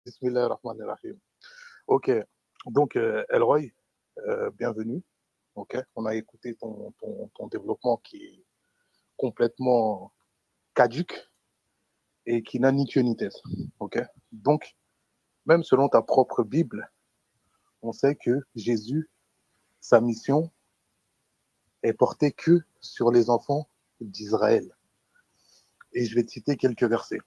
Bismillahirrahmanirrahim. Ok, donc Elroy, bienvenue. Ok, on a écouté ton développement qui est complètement caduque et qui n'a ni queue ni tête. Ok, donc même selon ta propre Bible, on sait que Jésus, sa mission est portée que sur les enfants d'Israël. Et je vais te citer quelques versets.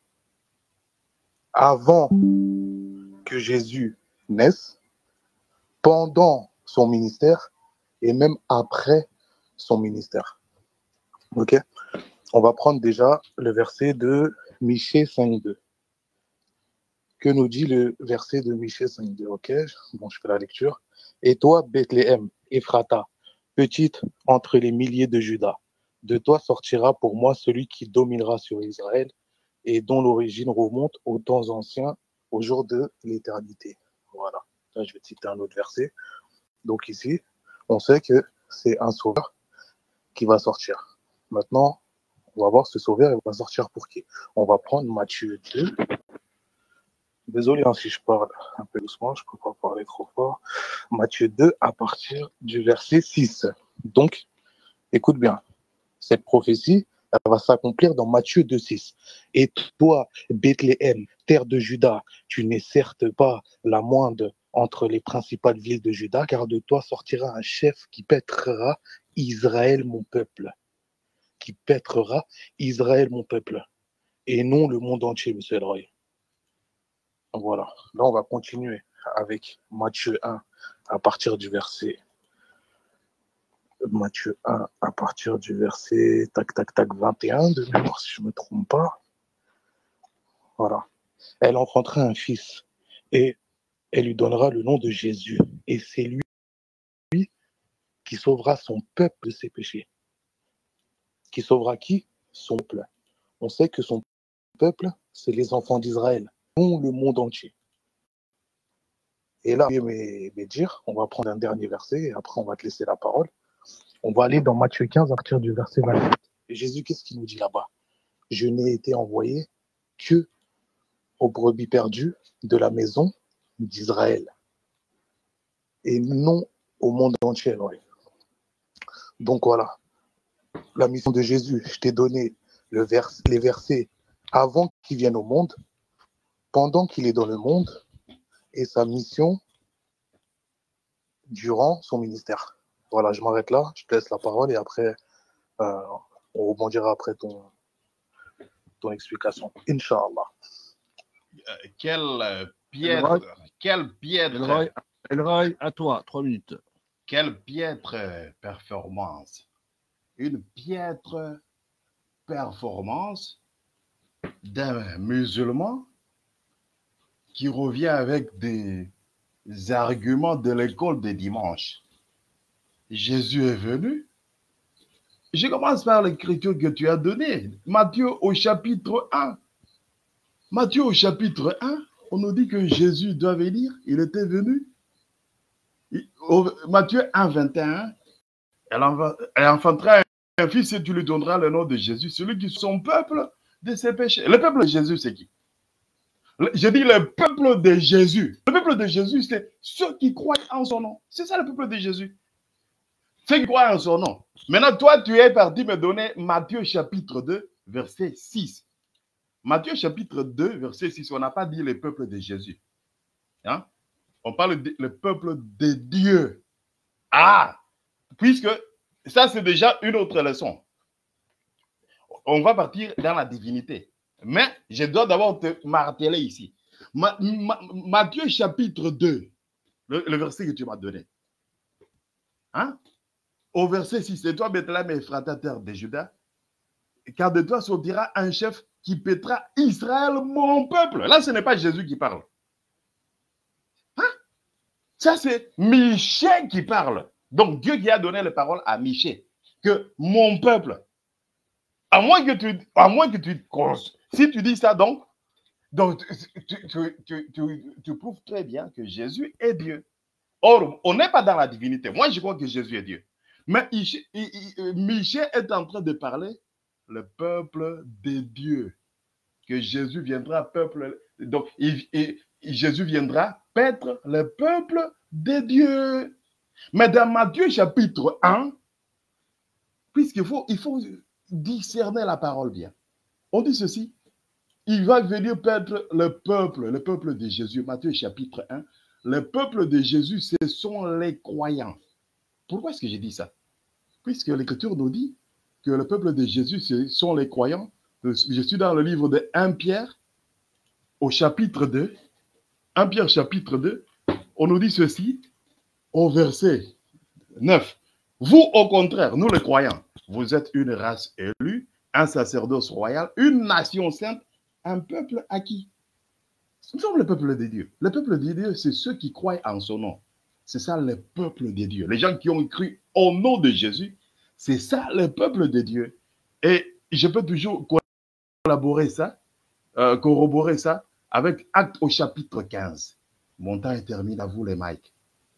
Avant que Jésus naisse, pendant son ministère et même après son ministère. Ok, on va prendre déjà le verset de Michée 5.2. Que nous dit le verset de Michée 5.2? Ok, bon, je fais la lecture. Et toi, Bethléem, Ephrata, petite entre les milliers de Juda, de toi sortira pour moi celui qui dominera sur Israël et dont l'origine remonte aux temps anciens, au jour de l'éternité. Voilà. Là, je vais citer un autre verset. Donc ici, on sait que c'est un sauveur qui va sortir. Maintenant, on va voir ce sauveur, il va sortir pour qui? On va prendre Matthieu 2. Désolé si je parle un peu doucement, je ne peux pas parler trop fort. Matthieu 2 à partir du verset 6. Donc, écoute bien, cette prophétie, elle va s'accomplir dans Matthieu 2.6. Et toi, Bethléem, terre de Juda, tu n'es certes pas la moindre entre les principales villes de Juda, car de toi sortira un chef qui pètrera Israël, mon peuple. Qui pètrera Israël, mon peuple. Et non le monde entier, monsieur Elroy. Voilà. Là, on va continuer avec Matthieu 1 à partir du verset. Matthieu 1 à partir du verset 21 de mémoire, si je ne me trompe pas. Voilà. Elle enfantera un fils et elle lui donnera le nom de Jésus. Et c'est lui qui sauvera son peuple de ses péchés. Qui sauvera qui? Son peuple. On sait que son peuple, c'est les enfants d'Israël, non le monde entier. Et là, on va prendre un dernier verset et après on va te laisser la parole. On va aller dans Matthieu 15 à partir du verset 28. Et Jésus, qu'est-ce qu'il nous dit là-bas? Je n'ai été envoyé que aux brebis perdues de la maison d'Israël et non au monde entier. Ouais. Donc voilà, la mission de Jésus, je t'ai donné les versets avant qu'il vienne au monde, pendant qu'il est dans le monde, et sa mission durant son ministère. Voilà, je m'arrête là, je te laisse la parole et après, on rebondira après ton explication. Inch'Allah. Quelle piètre, Elroy, à toi, 3 minutes. Quelle piètre performance. Une piètre performance d'un musulman qui revient avec des arguments de l'école de dimanche. Jésus est venu. Je commence par l'écriture que tu as donnée. Matthieu au chapitre 1. Matthieu au chapitre 1, on nous dit que Jésus doit venir. Il était venu. Matthieu 1, 21, elle enfantera un fils et tu lui donneras le nom de Jésus, celui qui est son peuple de ses péchés. Le peuple de Jésus, c'est qui? Je dis le peuple de Jésus. Le peuple de Jésus, c'est ceux qui croient en son nom. C'est ça le peuple de Jésus. Ceux qui croient en son nom. Maintenant, toi, tu es parti me donner Matthieu chapitre 2, verset 6. Matthieu chapitre 2, verset 6, on n'a pas dit le peuple de Jésus. Hein? On parle le peuple de Dieu. Ah! Puisque ça, c'est déjà une autre leçon. On va partir dans la divinité. Mais je dois d'abord te marteler ici. Matthieu chapitre 2, le verset que tu m'as donné. Hein? Au verset 6, c'est toi, Bethléem, Ephrata, terre de Juda, car de toi sortira un chef qui pètera Israël, mon peuple. Là, ce n'est pas Jésus qui parle. Hein? Ça, c'est Michée qui parle. Donc, Dieu qui a donné la parole à Michée, que mon peuple, à moins que tu si tu dis ça, donc tu prouves très bien que Jésus est Dieu. Or, on n'est pas dans la divinité. Moi, je crois que Jésus est Dieu. Mais Michée est en train de parler le peuple de Dieu. Que Jésus viendra peuple. Donc, Jésus viendra paître le peuple de Dieu. Mais dans Matthieu chapitre 1, puisqu'il faut discerner la parole bien. On dit ceci, il va venir paître le peuple de Jésus. Matthieu chapitre 1, le peuple de Jésus, ce sont les croyants. Pourquoi est-ce que j'ai dit ça? Puisque l'Écriture nous dit que le peuple de Jésus, ce sont les croyants. Je suis dans le livre de 1 Pierre, au chapitre 2. 1 Pierre chapitre 2, on nous dit ceci, au verset 9. Vous, au contraire, nous les croyants, vous êtes une race élue, un sacerdoce royal, une nation sainte, un peuple acquis. Nous sommes le peuple de Dieu. Le peuple de Dieu, c'est ceux qui croient en son nom. C'est ça le peuple de Dieu. Les gens qui ont cru au nom de Jésus, c'est ça le peuple de Dieu. Et je peux toujours corroborer ça avec Actes au chapitre 15. Mon temps est terminé, à vous les mics.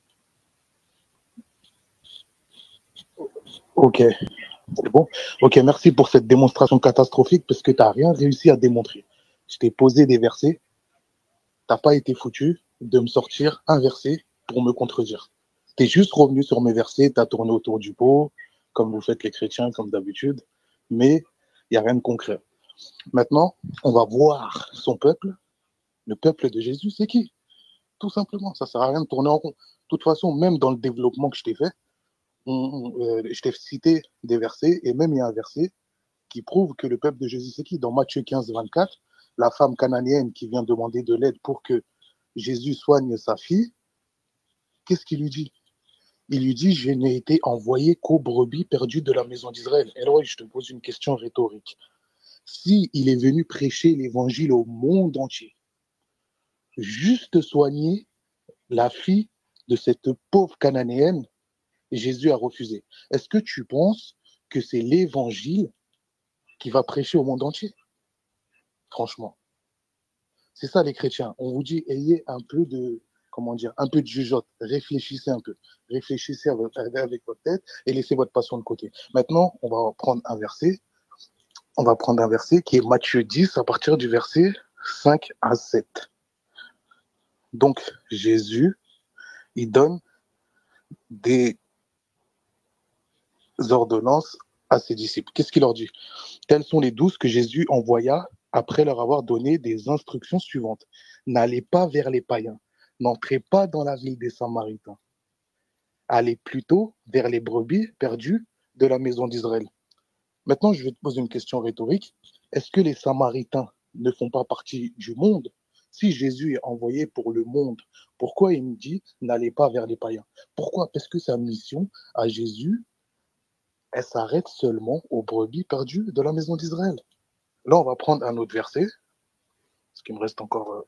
Ok, c'est bon. Ok, merci pour cette démonstration catastrophique parce que tu n'as rien réussi à démontrer. Je t'ai posé des versets, tu n'as pas été foutu de me sortir un verset pour me contredire. Tu es juste revenu sur mes versets, tu as tourné autour du pot, comme vous faites les chrétiens, comme d'habitude, mais il n'y a rien de concret. Maintenant, on va voir son peuple. Le peuple de Jésus, c'est qui? Tout simplement, ça ne sert à rien de tourner en rond. De toute façon, même dans le développement que je t'ai fait, je t'ai cité des versets, et même il y a un verset qui prouve que le peuple de Jésus, c'est qui? Dans Matthieu 15, 24, la femme cananéenne qui vient demander de l'aide pour que Jésus soigne sa fille, qu'est-ce qu'il lui dit? Il lui dit, je n'ai été envoyé qu'aux brebis perdues de la maison d'Israël. Et alors, je te pose une question rhétorique. Si il est venu prêcher l'évangile au monde entier, juste soigner la fille de cette pauvre cananéenne, Jésus a refusé. Est-ce que tu penses que c'est l'évangile qui va prêcher au monde entier? Franchement. C'est ça les chrétiens. On vous dit, ayez un peu de, un peu de jugeote. Réfléchissez un peu. Réfléchissez avec votre tête et laissez votre passion de côté. Maintenant, on va prendre un verset. On va prendre un verset qui est Matthieu 10 à partir du verset 5 à 7. Donc, Jésus, il donne des ordonnances à ses disciples. Qu'est-ce qu'il leur dit? Tels sont les 12 que Jésus envoya après leur avoir donné des instructions suivantes. N'allez pas vers les païens, n'entrez pas dans la ville des Samaritains. Allez plutôt vers les brebis perdues de la maison d'Israël. Maintenant, je vais te poser une question rhétorique. Est-ce que les Samaritains ne font pas partie du monde? Si Jésus est envoyé pour le monde, pourquoi il nous dit n'allez pas vers les païens? Pourquoi? Parce que sa mission à Jésus, elle s'arrête seulement aux brebis perdues de la maison d'Israël. Là, on va prendre un autre verset, parce qu'il me reste encore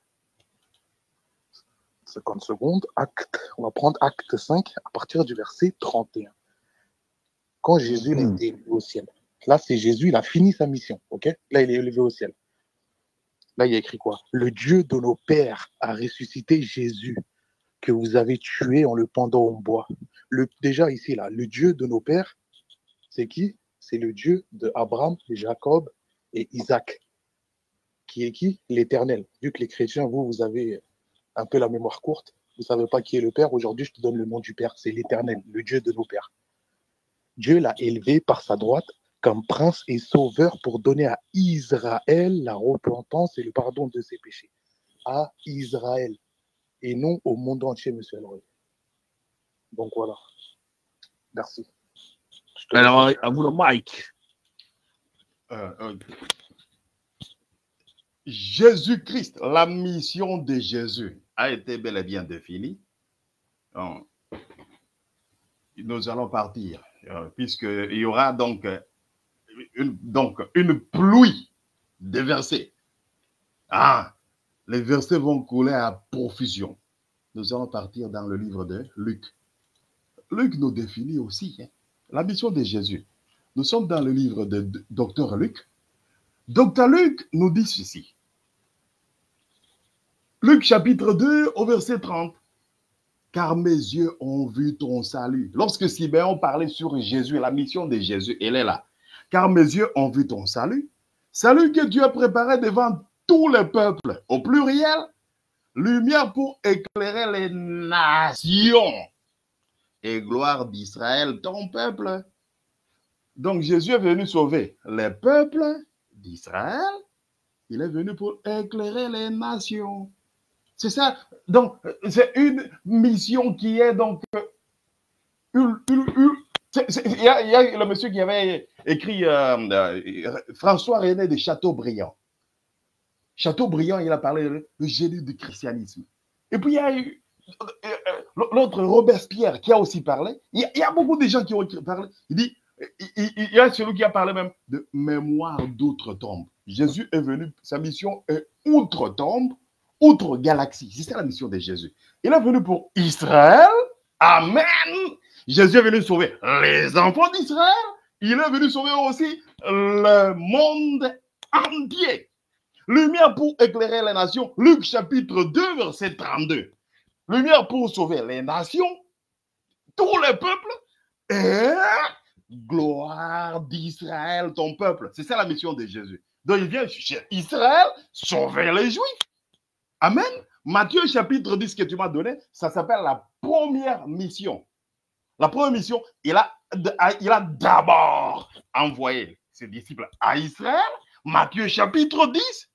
50 secondes. On va prendre Acte 5 à partir du verset 31. Quand Jésus a été élevé au ciel. Là, c'est Jésus, il a fini sa mission. Ok? Là, il est élevé au ciel. Là, il y a écrit quoi? Le Dieu de nos pères a ressuscité Jésus, que vous avez tué en le pendant au bois. Déjà ici, là, le Dieu de nos pères, c'est qui? C'est le Dieu de Abraham, Jacob et Isaac. Qui est qui? L'Éternel. Vu que les chrétiens, vous avez un peu la mémoire courte, vous ne savez pas qui est le Père. Aujourd'hui, je te donne le nom du Père. C'est l'Éternel, le Dieu de nos pères. Dieu l'a élevé par sa droite comme prince et sauveur pour donner à Israël la repentance et le pardon de ses péchés. À Israël et non au monde entier, monsieur Elroy. Donc voilà. Merci. Alors, à vous le mic. Jésus-Christ, la mission de Jésus a été bel et bien définie. Nous allons partir, puisqu'il y aura donc une pluie de versets. Les versets vont couler à profusion. Nous allons partir dans le livre de Luc. Luc nous définit aussi la mission de Jésus. Nous sommes dans le livre de Dr. Luc. Dr. Luc nous dit ceci. Luc chapitre 2 au verset 30. Car mes yeux ont vu ton salut. Lorsque Siméon parlait sur Jésus, la mission de Jésus, elle est là. Car mes yeux ont vu ton salut. Salut que Dieu a préparé devant tous les peuples. Au pluriel, lumière pour éclairer les nations et gloire d'Israël, ton peuple. Donc Jésus est venu sauver les peuples d'Israël. Il est venu pour éclairer les nations. C'est ça. Donc, c'est une mission qui est donc... Il y a le monsieur qui avait écrit François René de Chateaubriand. Chateaubriand, il a parlé du génie du christianisme. Et puis, il y a eu l'autre Robespierre qui a aussi parlé. Il y a beaucoup de gens qui ont parlé. Il y a celui qui a parlé même de mémoire d'outre-tombe. Jésus est venu, sa mission est outre-tombe, outre-galaxie. C'est ça la mission de Jésus. Il est venu pour Israël. Amen. Jésus est venu sauver les enfants d'Israël. Il est venu sauver aussi le monde entier. Lumière pour éclairer les nations. Luc chapitre 2, verset 32. Lumière pour sauver les nations, tous les peuples, et gloire d'Israël, ton peuple. C'est ça la mission de Jésus. Donc il vient chez Israël sauver les Juifs. Amen. Matthieu chapitre 10 que tu m'as donné, ça s'appelle la première mission. La première mission, il a d'abord envoyé ses disciples à Israël. Matthieu chapitre 10.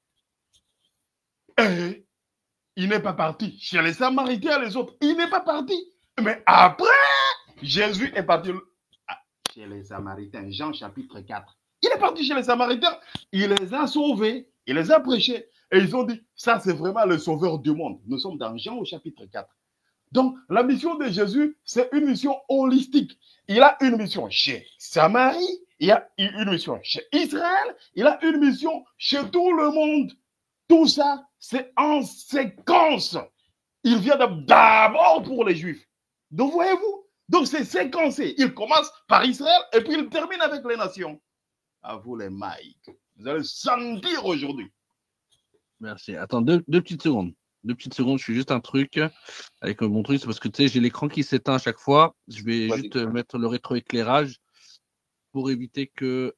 Et il n'est pas parti chez les Samaritains, les autres. Il n'est pas parti. Mais après, Jésus est parti chez les Samaritains. Jean chapitre 4. Il est parti chez les Samaritains. Il les a sauvés. Il les a prêchés. Et ils ont dit, ça c'est vraiment le sauveur du monde. Nous sommes dans Jean au chapitre 4. Donc, la mission de Jésus, c'est une mission holistique. Il a une mission chez Samarie, il a une mission chez Israël, il a une mission chez tout le monde. Tout ça, c'est en séquence. Il vient d'abord pour les Juifs. Donc, voyez-vous, donc c'est séquencé. Il commence par Israël et puis il termine avec les nations. À vous les Mike. Vous allez sentir aujourd'hui. Merci. Attends, deux petites secondes. 2 petites secondes, je fais juste un truc avec mon truc, c'est parce que tu sais, j'ai l'écran qui s'éteint à chaque fois. Je vais juste mettre le rétroéclairage pour éviter que,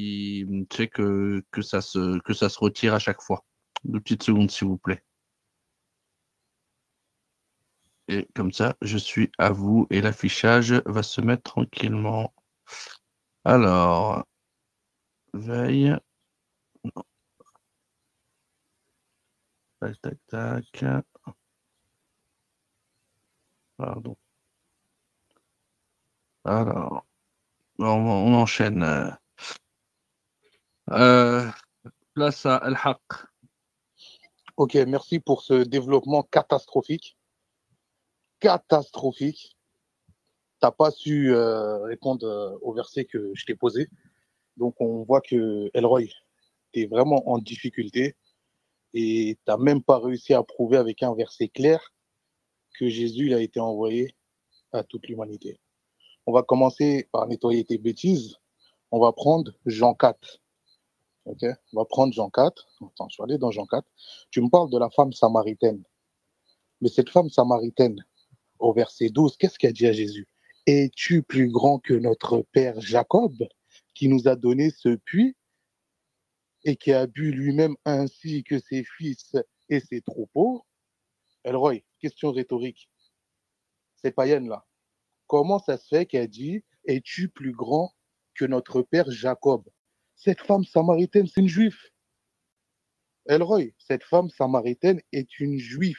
que ça se retire à chaque fois. 2 petites secondes, s'il vous plaît. Et comme ça, je suis à vous et l'affichage va se mettre tranquillement. Alors, veille. Non. Tac, tac, tac. Pardon. Alors, on enchaîne. Place à Al-Haq. Ok, merci pour ce développement catastrophique. Catastrophique. Tu n'as pas su répondre au verset que je t'ai posé. Donc, on voit que Elroy, tu es vraiment en difficulté et tu n'as même pas réussi à prouver avec un verset clair que Jésus a été envoyé à toute l'humanité. On va commencer par nettoyer tes bêtises. On va prendre Jean 4. Ok, on va prendre Jean 4. Attends, je vais aller dans Jean 4. Tu me parles de la femme samaritaine. Mais cette femme samaritaine, au verset 12, qu'est-ce qu'elle dit à Jésus? Es-tu plus grand que notre père Jacob, qui nous a donné ce puits et qui a bu lui-même ainsi que ses fils et ses troupeaux? Elroy, question rhétorique. C'est païenne là. Comment ça se fait qu'elle dit « Es-tu plus grand que notre père Jacob ?» Cette femme samaritaine, c'est une juive. Elroy, cette femme samaritaine est une juive.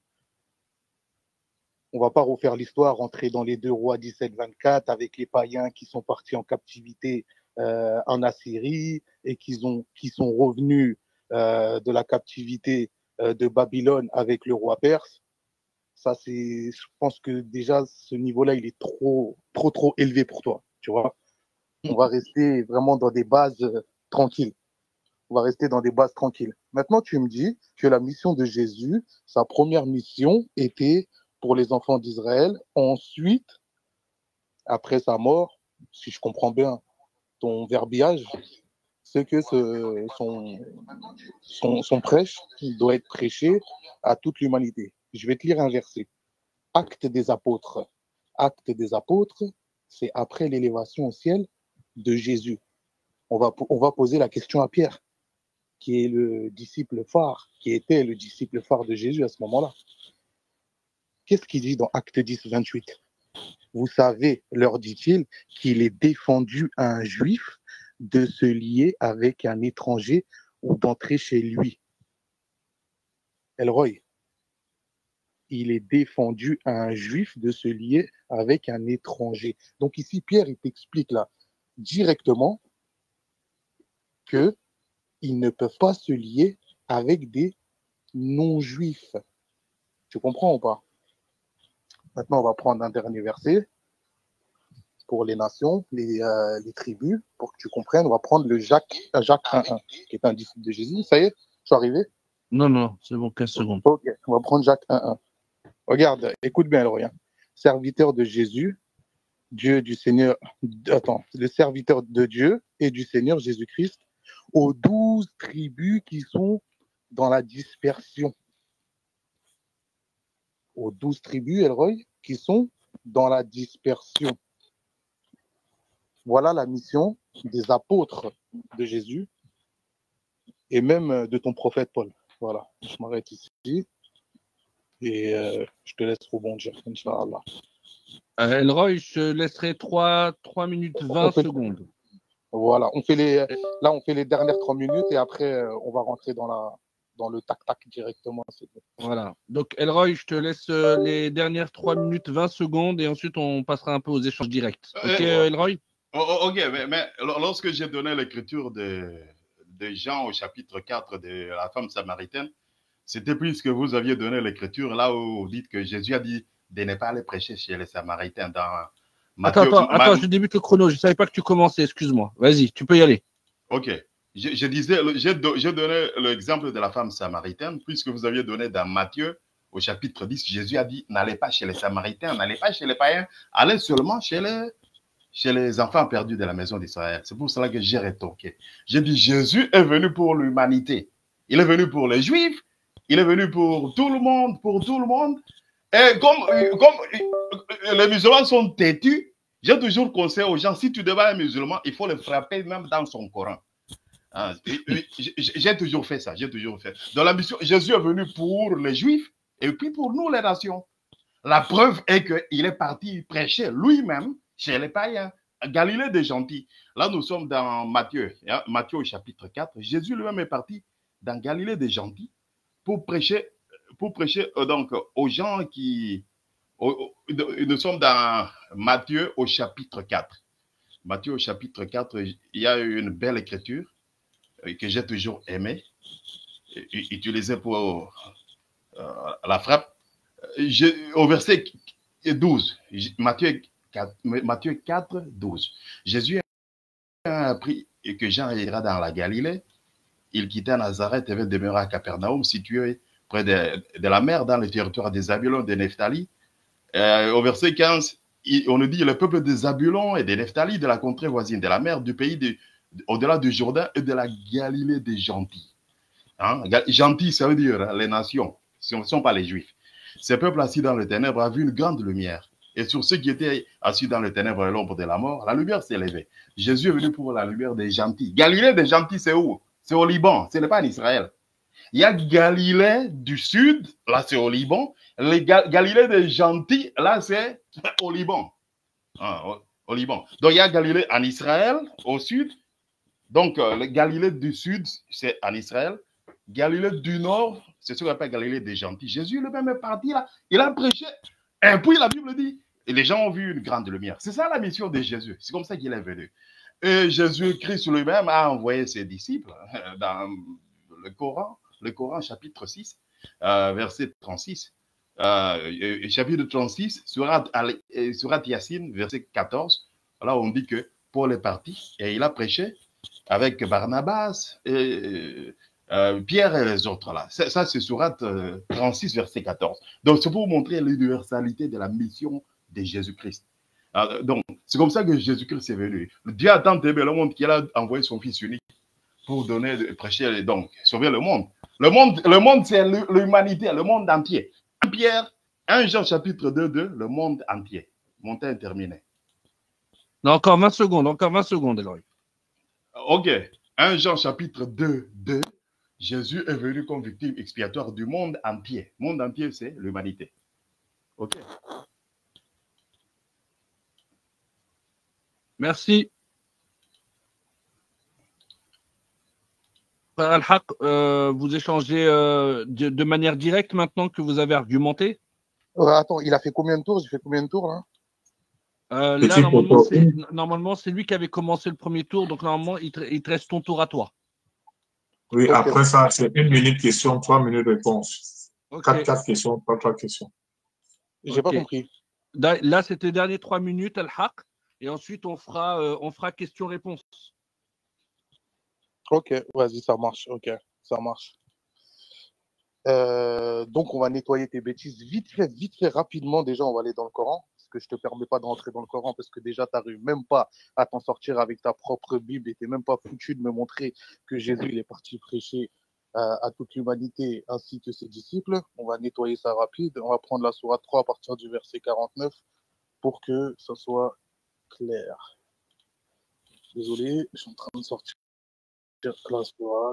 On ne va pas refaire l'histoire, rentrer dans les 2 Rois 17-24 avec les païens qui sont partis en captivité en Assyrie et qui sont revenus de la captivité de Babylone avec le roi perse. Ça, je pense que déjà, ce niveau-là, il est trop élevé pour toi, tu vois. On va rester vraiment dans des bases tranquilles. On va rester dans des bases tranquilles. Maintenant, tu me dis que la mission de Jésus, sa première mission était pour les enfants d'Israël. Ensuite, après sa mort, si je comprends bien ton verbiage, c'est que son prêche doit être prêché à toute l'humanité. Je vais te lire un verset. Actes des apôtres. Actes des apôtres, c'est après l'élévation au ciel de Jésus. On va poser la question à Pierre. qui est le disciple phare, qui était le disciple phare de Jésus à ce moment-là. Qu'est-ce qu'il dit dans Acte 10, 28? Vous savez, leur dit-il, qu'il est défendu à un juif de se lier avec un étranger ou d'entrer chez lui. Elroy, il est défendu à un juif de se lier avec un étranger. Donc ici, Pierre, il t'explique là directement qu'ils ne peuvent pas se lier avec des non-juifs. Tu comprends ou pas? Maintenant, on va prendre un dernier verset pour les nations, les tribus, pour que tu comprennes. On va prendre le Jacques 1.1, qui est un disciple de Jésus. Ça y est, je suis arrivé? Non, non, c'est bon, 15 secondes. Ok, on va prendre Jacques 1.1. Regarde, écoute bien, Elroy. Serviteur de Jésus, Dieu du Seigneur, le serviteur de Dieu et du Seigneur Jésus-Christ, aux 12 tribus qui sont dans la dispersion. Aux 12 tribus, Elroy, qui sont dans la dispersion. Voilà la mission des apôtres de Jésus et même de ton prophète Paul. Voilà, je m'arrête ici et je te laisse rebondir, Inch'Allah. Elroy, je te laisserai 3 minutes 20 secondes. Voilà, on fait les dernières 3 minutes et après on va rentrer dans le tac-tac directement. Voilà. Donc, Elroy, je te laisse les dernières 3 minutes 20 secondes et ensuite on passera un peu aux échanges directs. Ok, Elroy? Ok, mais lorsque j'ai donné l'écriture de Jean au chapitre 4 de la femme samaritaine, c'était puisque vous aviez donné l'écriture là où vous dites que Jésus a dit de ne pas aller prêcher chez les Samaritains dans Matthieu. Attends, je débute le chrono. Je ne savais pas que tu commençais, excuse-moi. Vas-y, tu peux y aller. Ok. J'ai donné l'exemple de la femme samaritaine, puisque vous aviez donné dans Matthieu, au chapitre 10, Jésus a dit, n'allez pas chez les Samaritains, n'allez pas chez les païens, allez seulement chez les enfants perdus de la maison d'Israël. C'est pour cela que j'ai rétorqué. J'ai dit, Jésus est venu pour l'humanité. Il est venu pour les Juifs, il est venu pour tout le monde, Et comme les musulmans sont têtus, j'ai toujours conseillé aux gens, si tu devais un musulman, il faut le frapper même dans son Coran. J'ai toujours fait ça, Dans la mission, Jésus est venu pour les Juifs et puis pour nous, les nations. La preuve est qu'il est parti prêcher lui-même chez les païens. Galilée des gentils. Là, nous sommes dans Matthieu, Matthieu au chapitre 4. Jésus lui-même est parti dans Galilée des gentils pour prêcher donc aux gens qui... nous sommes dans Matthieu au chapitre 4. Matthieu au chapitre 4, il y a une belle écriture que j'ai toujours aimée, utilisée pour la frappe. Au verset 12, Matthieu 4, 12. Jésus a appris que Jean ira dans la Galilée. Il quitta Nazareth et vint demeurer à Capernaum, situé près de la mer, dans le territoire des Zabulon, de Nephtali. Au verset 15, on nous dit le peuple des Zabulon et de Nephtali, de la contrée voisine de la mer, du pays au-delà du Jourdain et de la Galilée des gentils. Gentils, ça veut dire les nations, ce ne sont pas les Juifs. Ces peuples assis dans les ténèbres a vu une grande lumière. Et sur ceux qui étaient assis dans les ténèbres et l'ombre de la mort, la lumière s'est levée. Jésus est venu pour la lumière des gentils. Galilée des gentils, c'est où? C'est au Liban, ce n'est pas en Israël. Il y a Galilée du sud, là c'est au Liban. Galilée des gentils, là c'est au Liban. Au Liban. Donc il y a Galilée en Israël, au sud. Donc le Galilée du sud, c'est en Israël. Galilée du nord, c'est ce qu'on appelle Galilée des gentils. Jésus lui-même est parti là, il a prêché. Et puis la Bible dit, et les gens ont vu une grande lumière. C'est ça la mission de Jésus. C'est comme ça qu'il est venu. Et Jésus-Christ lui-même a envoyé ses disciples dans le Coran chapitre 6, verset 36. Chapitre 36, surat Yassine, verset 14. Là, on dit que Paul est parti et il a prêché avec Barnabas et Pierre et les autres là. Ça c'est surat 36, verset 14. Donc, c'est pour montrer l'universalité de la mission de Jésus-Christ. Donc, c'est comme ça que Jésus-Christ est venu. Dieu a tant aimé le monde qu'il a envoyé son Fils unique pour prêcher, donc, sauver le monde. Le monde c'est l'humanité, le monde entier. 1 Pierre, 1 Jean chapitre 2, le monde entier. Mon temps est terminé. Non, encore 20 secondes, Elroy. Ok. 1 Jean chapitre 2, Jésus est venu comme victime expiatoire du monde entier. Monde entier, c'est l'humanité. OK. Merci. Frère Al-Haq, vous échangez de manière directe maintenant que vous avez argumenté? Attends, il a fait combien de tours? J'ai fait combien de tours là? Là, normalement, c'est lui qui avait commencé le premier tour, donc normalement, il te reste ton tour à toi. Oui, okay. Après ça, c'est 1 minute question, 3 minutes réponse. Okay. 4 questions, 3 questions. J'ai pas compris. Là, c'était les derniers 3 minutes, Al-Haq, et ensuite, on fera question-réponse. Ok, vas-y, ça marche. Ok, ça marche. Donc, on va nettoyer tes bêtises vite fait, rapidement. Déjà, on va aller dans le Coran, parce que je te permets pas de rentrer dans le Coran, parce que déjà, tu n'arrives même pas à t'en sortir avec ta propre Bible et tu n'es même pas foutu de me montrer que Jésus il est parti prêcher à toute l'humanité ainsi que ses disciples. On va nettoyer ça rapide. On va prendre la sourate 3 à partir du verset 49 pour que ça soit clair. Désolé, je suis en train de sortir la sourate.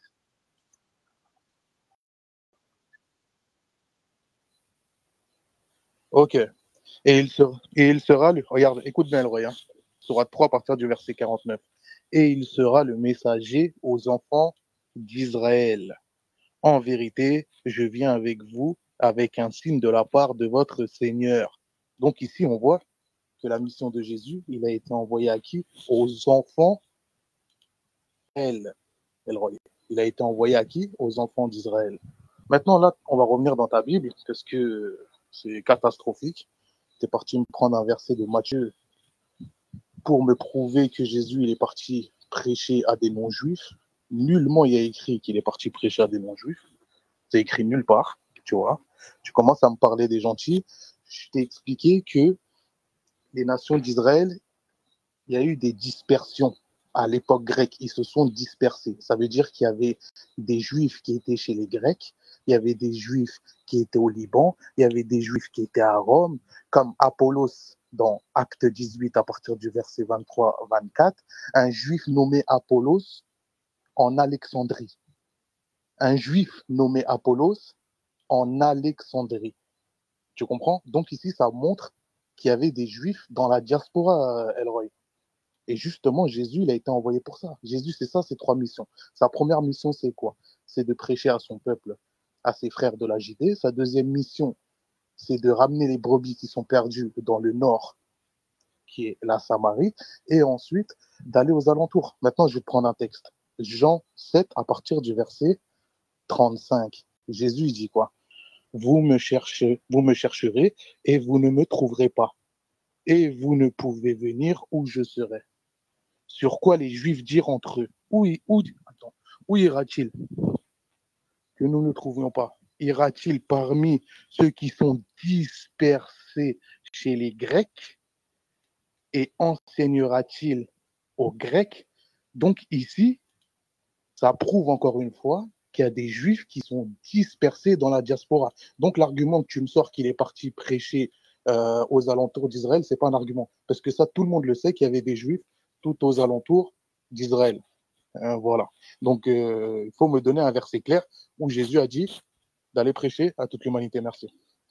Ok. Et il sera regarde, écoute bien le roi, sourate 3 à partir du verset 49. Et il sera le messager aux enfants d'Israël. En vérité, je viens avec vous avec un signe de la part de votre Seigneur. Donc ici, on voit que la mission de Jésus, il a été envoyé à qui? Aux enfants d'Israël. Il a été envoyé à qui? Aux enfants d'Israël. Maintenant, là, on va revenir dans ta Bible, parce que c'est catastrophique. Tu es parti me prendre un verset de Matthieu pour me prouver que Jésus il est parti prêcher à des non-juifs. Nullement il y a écrit qu'il est parti prêcher à des non-juifs. C'est écrit nulle part, tu vois. Tu commences à me parler des gentils. Je t'ai expliqué que les nations d'Israël, il y a eu des dispersions. À l'époque grecque, ils se sont dispersés. Ça veut dire qu'il y avait des juifs qui étaient chez les Grecs, il y avait des juifs qui étaient au Liban, il y avait des juifs qui étaient à Rome, comme Apollos dans Acte 18 à partir du verset 23-24, un juif nommé Apollos en Alexandrie. Un juif nommé Apollos en Alexandrie. Tu comprends? Donc ici, ça montre qu'il y avait des juifs dans la diaspora, Elroy. Et justement, Jésus, il a été envoyé pour ça. Jésus, c'est ça, ses 3 missions. Sa première mission, c'est quoi? C'est de prêcher à son peuple, à ses frères de la Judée. Sa deuxième mission, c'est de ramener les brebis qui sont perdues dans le nord, qui est la Samarie, et ensuite d'aller aux alentours. Maintenant, je vais prendre un texte. Jean 7, à partir du verset 35. Jésus, il dit quoi? Vous me chercherez et vous ne me trouverez pas. Et vous ne pouvez venir où je serai. Sur quoi les Juifs dirent entre eux? Où ira-t-il que nous ne trouvions pas? Ira-t-il parmi ceux qui sont dispersés chez les Grecs et enseignera-t-il aux Grecs? Donc ici, ça prouve encore une fois qu'il y a des Juifs qui sont dispersés dans la diaspora. Donc l'argument que tu me sors qu'il est parti prêcher aux alentours d'Israël, c'est pas un argument. Parce que ça, tout le monde le sait qu'il y avait des Juifs tout aux alentours d'Israël. Voilà. Donc, il faut me donner un verset clair où Jésus a dit d'aller prêcher à toute l'humanité. Merci.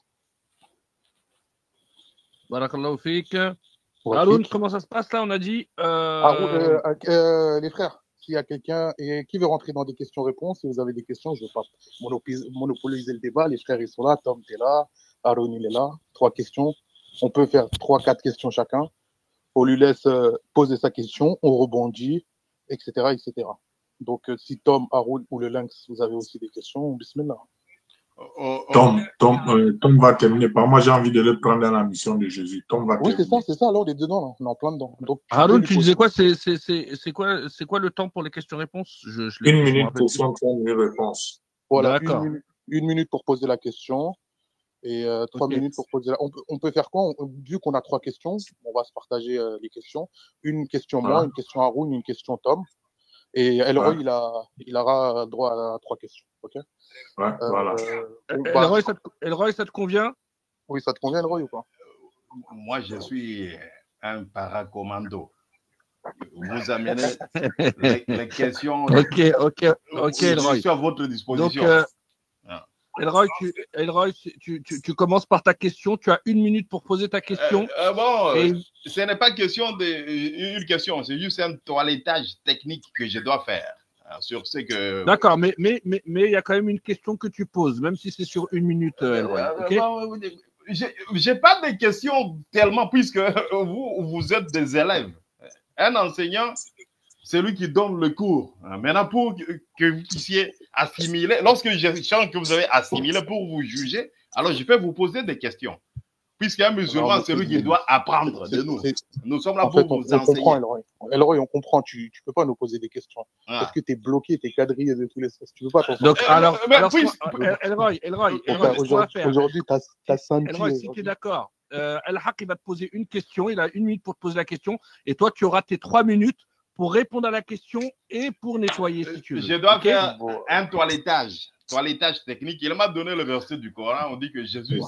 Barakallahu fik. Haroun, comment ça se passe là? On a dit. Les frères, s'il y a quelqu'un qui veut rentrer dans des questions-réponses, si vous avez des questions, je ne veux pas monopoliser le débat. Les frères, ils sont là. Tom, tu es là. Haroun, il est là. 3 questions. On peut faire 3-4 questions chacun. On lui laisse poser sa question, on rebondit, etc. etc. Donc, si Tom, Haroun ou le Lynx, vous avez aussi des questions, bismillah. Tom va terminer par moi, j'ai envie de le prendre dans la mission de Jésus. Tom va terminer. Oui, c'est ça, alors on est dedans, là. On est en plein dedans. Donc, Haroun, tu disais quoi? C'est quoi le temps pour les questions-réponses? 1 minute question, 3 minutes réponse. Voilà, 1 minute pour poser la question. Et 3 minutes pour poser on peut faire quoi? Vu qu'on a 3 questions, on va se partager les questions. Une question moi, une question Haroun, une question Tom. Et Elroy, il aura droit à 3 questions. Ok? Voilà. Elroy, ça te convient? Oui, ça te convient, Elroy, ou pas? Moi, je suis un paracommando. vous amenez les questions. Ok, Je Elroy. suis à votre disposition. Donc, Elroy, tu commences par ta question. Tu as 1 minute pour poser ta question. Ce n'est pas une question, c'est juste un toilettage technique que je dois faire sur ce que. D'accord, mais il y a quand même une question que tu poses, même si c'est sur 1 minute, Elroy. Okay, j'ai pas de questions tellement, puisque vous êtes des élèves. Un enseignant, c'est lui qui donne le cours. Maintenant, pour que vous puissiez assimiler, lorsque je sens que vous avez assimilé pour vous juger, alors je peux vous poser des questions. Puisqu'un musulman, c'est lui qui doit apprendre de nous. Nous sommes là pour vous enseigner. Comprend, Elroy, on comprend. Tu ne peux pas nous poser des questions. Parce que tu es bloqué, tu es quadrillé de tous les sens. Tu ne peux pas t'en donc, alors Elroy, aujourd'hui, tu as senti. Elroy, si tu es d'accord, El-Haq, il va te poser une question. Il a 1 minute pour te poser la question. Et toi, tu auras tes 3 minutes pour répondre à la question et pour nettoyer, si tu veux. Je dois faire un toilettage technique. Il m'a donné le verset du Coran. On dit que Jésus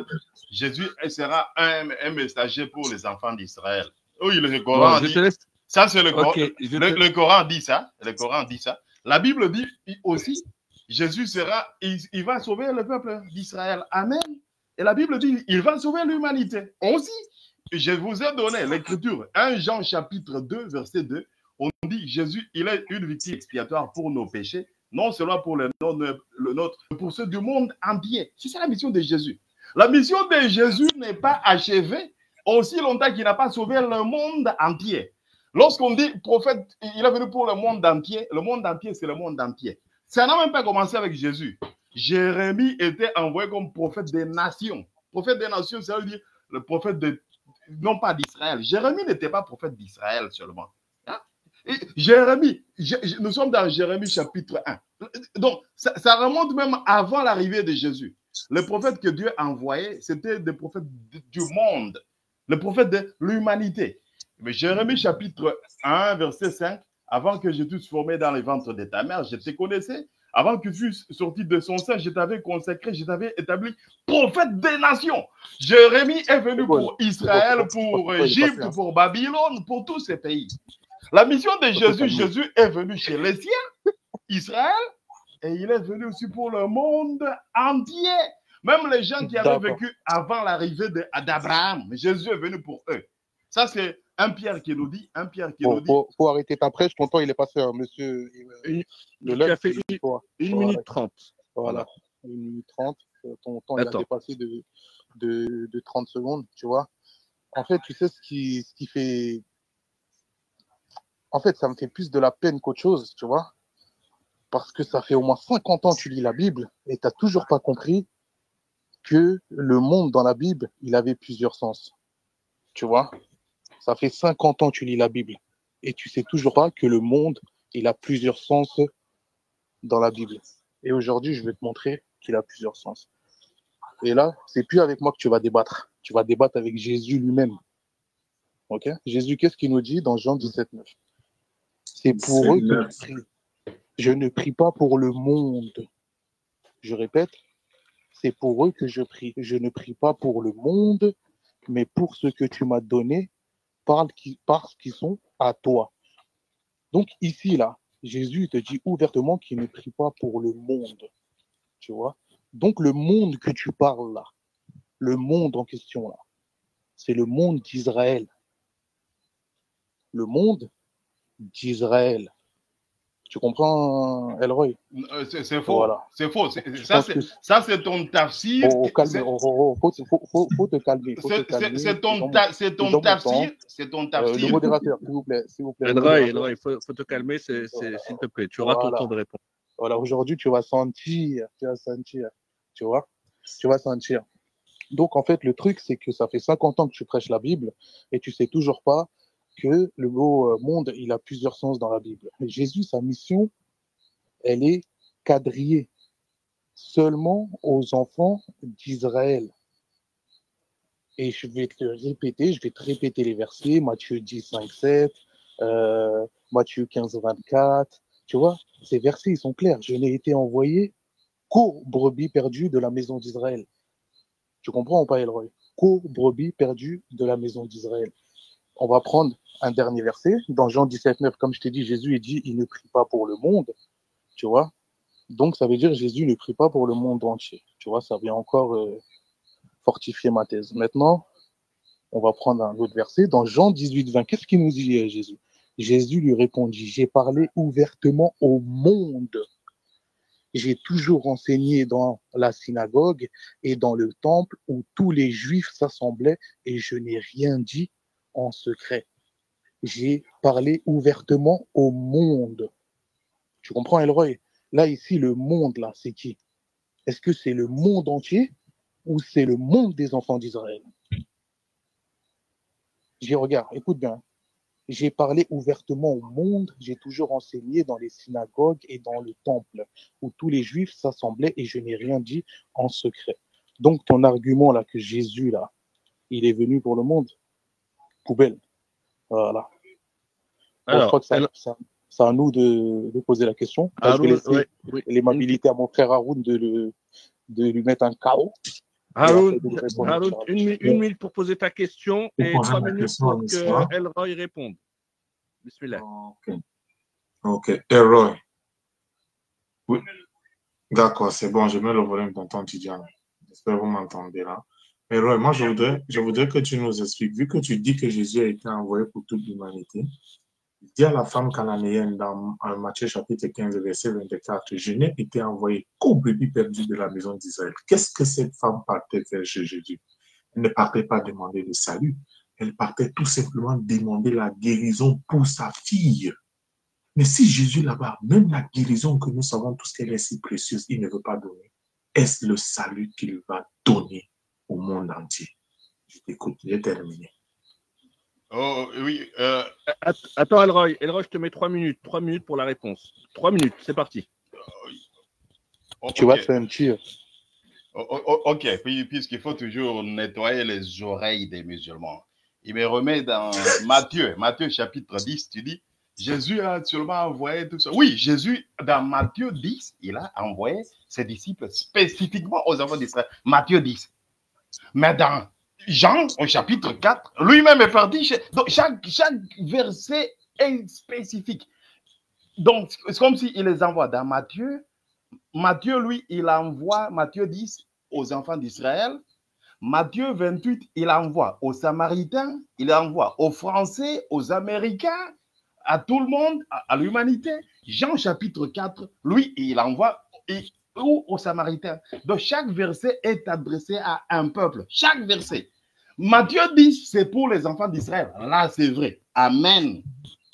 sera un messager pour les enfants d'Israël. Oui, le Coran dit. Ça, c'est le Coran. Le Coran dit ça. Le Coran dit ça. La Bible dit aussi, Jésus il va sauver le peuple d'Israël. Amen. Et la Bible dit, il va sauver l'humanité. Aussi, je vous ai donné l'écriture. 1 Jean chapitre 2, verset 2. On dit, Jésus, il est une victime expiatoire pour nos péchés, non seulement pour le nôtre, mais pour ceux du monde entier. C'est ça la mission de Jésus. La mission de Jésus n'est pas achevée aussi longtemps qu'il n'a pas sauvé le monde entier. Lorsqu'on dit prophète, il est venu pour le monde entier, c'est le monde entier. Ça n'a même pas commencé avec Jésus. Jérémie était envoyé comme prophète des nations. Prophète des nations, ça veut dire le prophète non pas d'Israël. Jérémie n'était pas prophète d'Israël seulement. Jérémie, nous sommes dans Jérémie chapitre 1. Donc, ça remonte même avant l'arrivée de Jésus. Les prophètes que Dieu envoyait, c'était des prophètes du monde, les prophètes de l'humanité. Mais Jérémie chapitre 1, verset 5, avant que je t'eusse formé dans les ventres de ta mère, je te connaissais. Avant que tu fusses sorti de son sein, je t'avais consacré, je t'avais établi prophète des nations. Jérémie est venu pour Israël, pour Égypte, pour Babylone, pour tous ces pays. La mission de Jésus, Jésus est venu chez les siens, Israël, et il est venu aussi pour le monde entier. Même les gens qui avaient vécu avant l'arrivée d'Abraham, Jésus est venu pour eux. Ça, c'est un Pierre qui nous dit. Faut arrêter ta prêche, ton temps il est passé, monsieur. Tu as fait 1 minute 30. Voilà, 1 minute 30. Ton temps il a dépassé de 30 secondes, tu vois. En fait, tu sais ce qui fait. En fait, ça me fait plus de la peine qu'autre chose, tu vois. Parce que ça fait au moins 50 ans que tu lis la Bible et tu n'as toujours pas compris que le monde dans la Bible, il avait plusieurs sens. Tu vois, ça fait 50 ans que tu lis la Bible et tu sais toujours pas que le monde, il a plusieurs sens dans la Bible. Et aujourd'hui, je vais te montrer qu'il a plusieurs sens. Et là, c'est plus avec moi que tu vas débattre. Tu vas débattre avec Jésus lui-même. Ok ? Jésus, qu'est-ce qu'il nous dit dans Jean 17,9 ? C'est pour eux que je prie. Je ne prie pas pour le monde. Je répète, c'est pour eux que je prie. Je ne prie pas pour le monde, mais pour ce que tu m'as donné, parce qu'ils sont à toi. Donc ici, là, Jésus te dit ouvertement qu'il ne prie pas pour le monde. Tu vois ? Donc le monde que tu parles là, le monde en question là, c'est le monde d'Israël. Le monde d'Israël. Tu comprends, Elroy? C'est faux. Voilà. C'est faux. Ça, c'est ton tafsir. Faut te calmer. C'est ton tafsir. C'est ton tafsir. Le modérateur, s'il vous plaît. Elroy, il faut te calmer, s'il te plaît. Tu auras ton temps de réponse. Voilà, aujourd'hui, tu vas sentir. Tu vois? Tu vas sentir. Donc, en fait, le truc, c'est que ça fait 50 ans que tu prêches la Bible et tu sais toujours pas que le mot monde, il a plusieurs sens dans la Bible. Mais Jésus, sa mission, elle est quadrillée seulement aux enfants d'Israël. Et je vais te répéter les versets, Matthieu 10, 5, 7, Matthieu 15, 24. Tu vois, ces versets, ils sont clairs. Je n'ai été envoyé qu'aux brebis perdues de la maison d'Israël. Tu comprends ou pas, Elroy? Qu'aux brebis perdues de la maison d'Israël. On va prendre un dernier verset. Dans Jean 17,9, comme je t'ai dit, Jésus, il dit, il ne prie pas pour le monde. Tu vois? Donc, ça veut dire Jésus ne prie pas pour le monde entier. Tu vois, ça vient encore fortifier ma thèse. Maintenant, on va prendre un autre verset. Dans Jean 18,20, qu'est-ce qu'il nous dit, Jésus? Jésus lui répondit, j'ai parlé ouvertement au monde. J'ai toujours enseigné dans la synagogue et dans le temple où tous les Juifs s'assemblaient et je n'ai rien dit en secret. J'ai parlé ouvertement au monde. Tu comprends, Elroy? Là, ici, le monde, là, c'est qui? Est-ce que c'est le monde entier ou c'est le monde des enfants d'Israël? Regarde, écoute bien. J'ai parlé ouvertement au monde, j'ai toujours enseigné dans les synagogues et dans le temple, où tous les Juifs s'assemblaient et je n'ai rien dit en secret. Donc, ton argument là, que Jésus, là, il est venu pour le monde, poubelle. Voilà. Alors, je crois que c'est à nous de poser la question. Là, je vais laisser l'aimabilité à mon frère Haroun de lui mettre un chaos. Haroun, une minute pour poser ta question et 3 minutes pour que Elroy réponde. Bismillah. Ok. Elroy. Oui. D'accord, c'est bon, je mets le volume dans ton Tidjane. J'espère que vous m'entendez là. Elroy, moi, je voudrais que tu nous expliques, vu que tu dis que Jésus a été envoyé pour toute l'humanité, il dit à la femme cananéenne dans Matthieu chapitre 15, verset 24, je n'ai été envoyé qu'aux brebis perdus de la maison d'Israël. Qu'est-ce que cette femme partait faire chez Jésus? Elle ne partait pas demander le salut. Elle partait tout simplement demander la guérison pour sa fille. Mais si Jésus là-bas, même la guérison que nous savons tous qu'elle est si précieuse, il ne veut pas donner, est-ce le salut qu'il va donner au monde entier? Je t'écoute, j'ai terminé. Oh, oui. Attends, Elroy, je te mets 3 minutes. 3 minutes pour la réponse. 3 minutes, c'est parti. Tu vas te faire un tir. Ok, puisqu'il faut toujours nettoyer les oreilles des musulmans. Il me remet dans Matthieu chapitre 10, tu dis, Jésus a seulement envoyé tout ça. Oui, Jésus, dans Matthieu 10, il a envoyé ses disciples spécifiquement aux enfants d'Israël. Matthieu 10. Mais dans Jean, au chapitre 4, lui-même est parti. Donc, chaque verset est spécifique. Donc, c'est comme s'il les envoie dans Matthieu. Matthieu, lui, il envoie Matthieu 10 aux enfants d'Israël. Matthieu 28, il envoie aux Samaritains, il envoie aux Français, aux Américains, à tout le monde, à l'humanité. Jean chapitre 4, lui, il envoie aux Samaritains. Donc, chaque verset est adressé à un peuple. Chaque verset. Matthieu 10, c'est pour les enfants d'Israël. Là, c'est vrai. Amen.